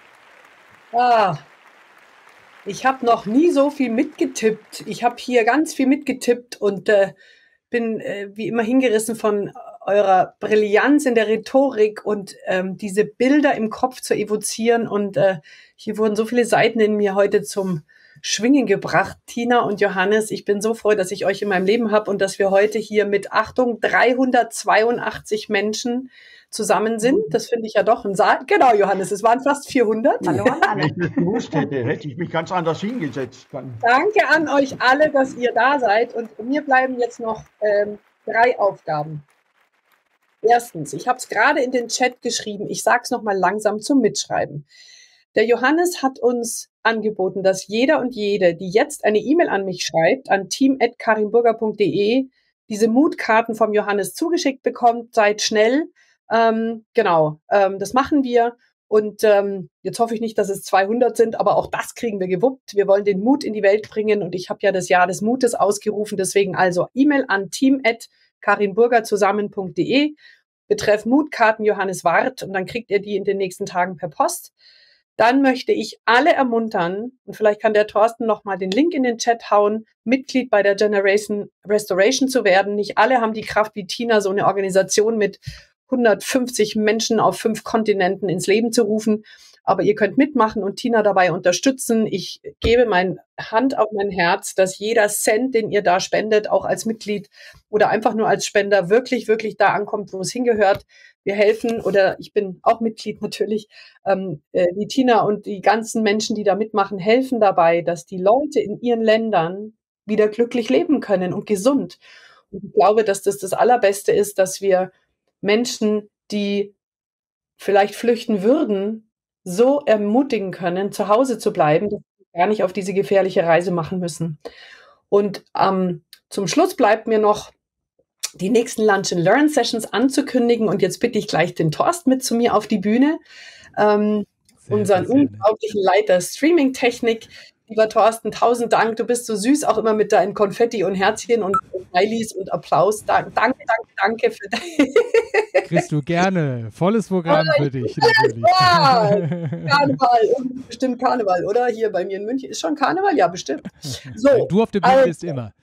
Ich habe noch nie so viel mitgetippt. Ich habe hier ganz viel mitgetippt und bin wie immer hingerissen von eurer Brillanz in der Rhetorik und diese Bilder im Kopf zu evozieren. Und hier wurden so viele Seiten in mir heute zum Schwingen gebracht. Tina und Johannes, ich bin so froh, dass ich euch in meinem Leben habe und dass wir heute hier mit, Achtung, 382 Menschen zusammen sind. Das finde ich ja doch ein Saal. Genau, Johannes, es waren fast 400. Hallo an alle. Wenn ich das gewusst hätte, hätte ich mich ganz anders hingesetzt. Danke an euch alle, dass ihr da seid. Und mir bleiben jetzt noch 3 Aufgaben. Erstens, ich habe es gerade in den Chat geschrieben, ich sage es nochmal langsam zum Mitschreiben. Der Johannes hat uns angeboten, dass jeder und jede, die jetzt eine E-Mail an mich schreibt, an team@karinburger.de, diese Mutkarten vom Johannes zugeschickt bekommt. Seid schnell. Das machen wir. Und jetzt hoffe ich nicht, dass es 200 sind, aber auch das kriegen wir gewuppt. Wir wollen den Mut in die Welt bringen und ich habe ja das Jahr des Mutes ausgerufen. Deswegen also E-Mail an team@karinburgerzusammen.de, betreff Mutkarten Johannes Wart und dann kriegt ihr die in den nächsten Tagen per Post. Dann möchte ich alle ermuntern, und vielleicht kann der Thorsten nochmal den Link in den Chat hauen, Mitglied bei der Generation Restoration zu werden. Nicht alle haben die Kraft wie Tina, so eine Organisation mit 150 Menschen auf 5 Kontinenten ins Leben zu rufen. Aber ihr könnt mitmachen und Tina dabei unterstützen. Ich gebe meine Hand auf mein Herz, dass jeder Cent, den ihr da spendet, auch als Mitglied oder einfach nur als Spender, wirklich, wirklich da ankommt, wo es hingehört. Wir helfen, oder ich bin auch Mitglied natürlich, die Tina und die ganzen Menschen, die da mitmachen, helfen dabei, dass die Leute in ihren Ländern wieder glücklich leben können und gesund. Und ich glaube, dass das Allerbeste ist, dass wir Menschen, die vielleicht flüchten würden, so ermutigen können, zu Hause zu bleiben, dass sie gar nicht auf diese gefährliche Reise machen müssen. Und zum Schluss bleibt mir noch die nächsten Lunch and Learn Sessions anzukündigen. Und jetzt bitte ich gleich den Thorsten mit zu mir auf die Bühne, unseren unglaublichen Leiter Streaming-Technik. Lieber Thorsten, 1000 Dank. Du bist so süß, auch immer mit deinen Konfetti und Herzchen und Smileys und Applaus. Danke für Kriegst du gerne. Volles Programm für dich. Natürlich. Karneval, bestimmt Karneval, oder? Hier bei mir in München. Ist schon Karneval? Ja, bestimmt. So, du auf der Bühne bist immer.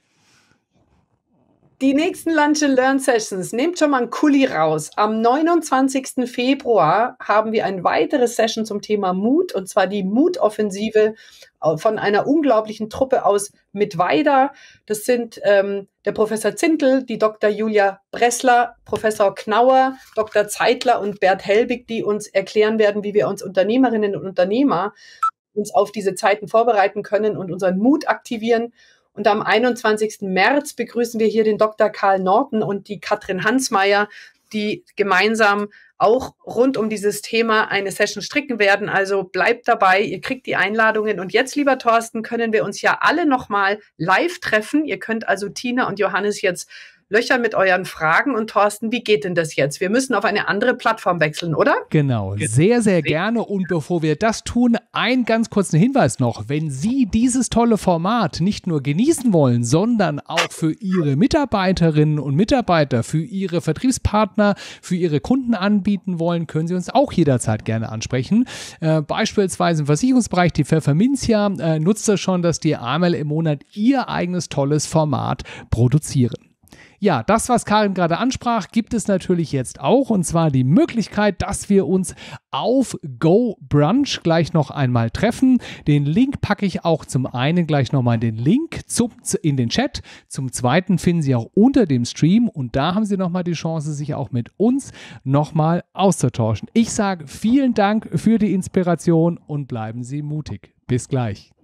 Die nächsten Lunch and Learn Sessions, nehmt schon mal einen Kuli raus. Am 29. Februar haben wir eine weitere Session zum Thema Mut, und zwar die Mutoffensive von einer unglaublichen Truppe aus Mittweida. Das sind der Professor Zintel, die Dr. Julia Bressler, Professor Knauer, Dr. Zeitler und Bert Helbig, die uns erklären werden, wie wir uns Unternehmerinnen und Unternehmer uns auf diese Zeiten vorbereiten können und unseren Mut aktivieren. Und am 21. März begrüßen wir hier den Dr. Karl Norton und die Katrin Hansmeier, die gemeinsam auch rund um dieses Thema eine Session stricken werden. Also bleibt dabei, ihr kriegt die Einladungen. Und jetzt, lieber Thorsten, können wir uns ja alle nochmal live treffen. Ihr könnt also Tina und Johannes jetzt löchern mit euren Fragen. Und Thorsten, wie geht denn das jetzt? Wir müssen auf eine andere Plattform wechseln, oder? Genau, sehr, sehr gerne. Und bevor wir das tun, einen ganz kurzen Hinweis noch. Wenn Sie dieses tolle Format nicht nur genießen wollen, sondern auch für Ihre Mitarbeiterinnen und Mitarbeiter, für Ihre Vertriebspartner, für Ihre Kunden anbieten wollen, können Sie uns auch jederzeit gerne ansprechen. Beispielsweise im Versicherungsbereich, die Pfefferminzia nutzt das schon, dass die einmal im Monat ihr eigenes tolles Format produzieren. Ja, das, was Karin gerade ansprach, gibt es natürlich jetzt auch, und zwar die Möglichkeit, dass wir uns auf Go Brunch gleich noch einmal treffen. Den Link packe ich auch zum einen gleich nochmal in den Chat. Zum zweiten finden Sie auch unter dem Stream, und da haben Sie nochmal die Chance, sich auch mit uns nochmal auszutauschen. Ich sage vielen Dank für die Inspiration und bleiben Sie mutig. Bis gleich.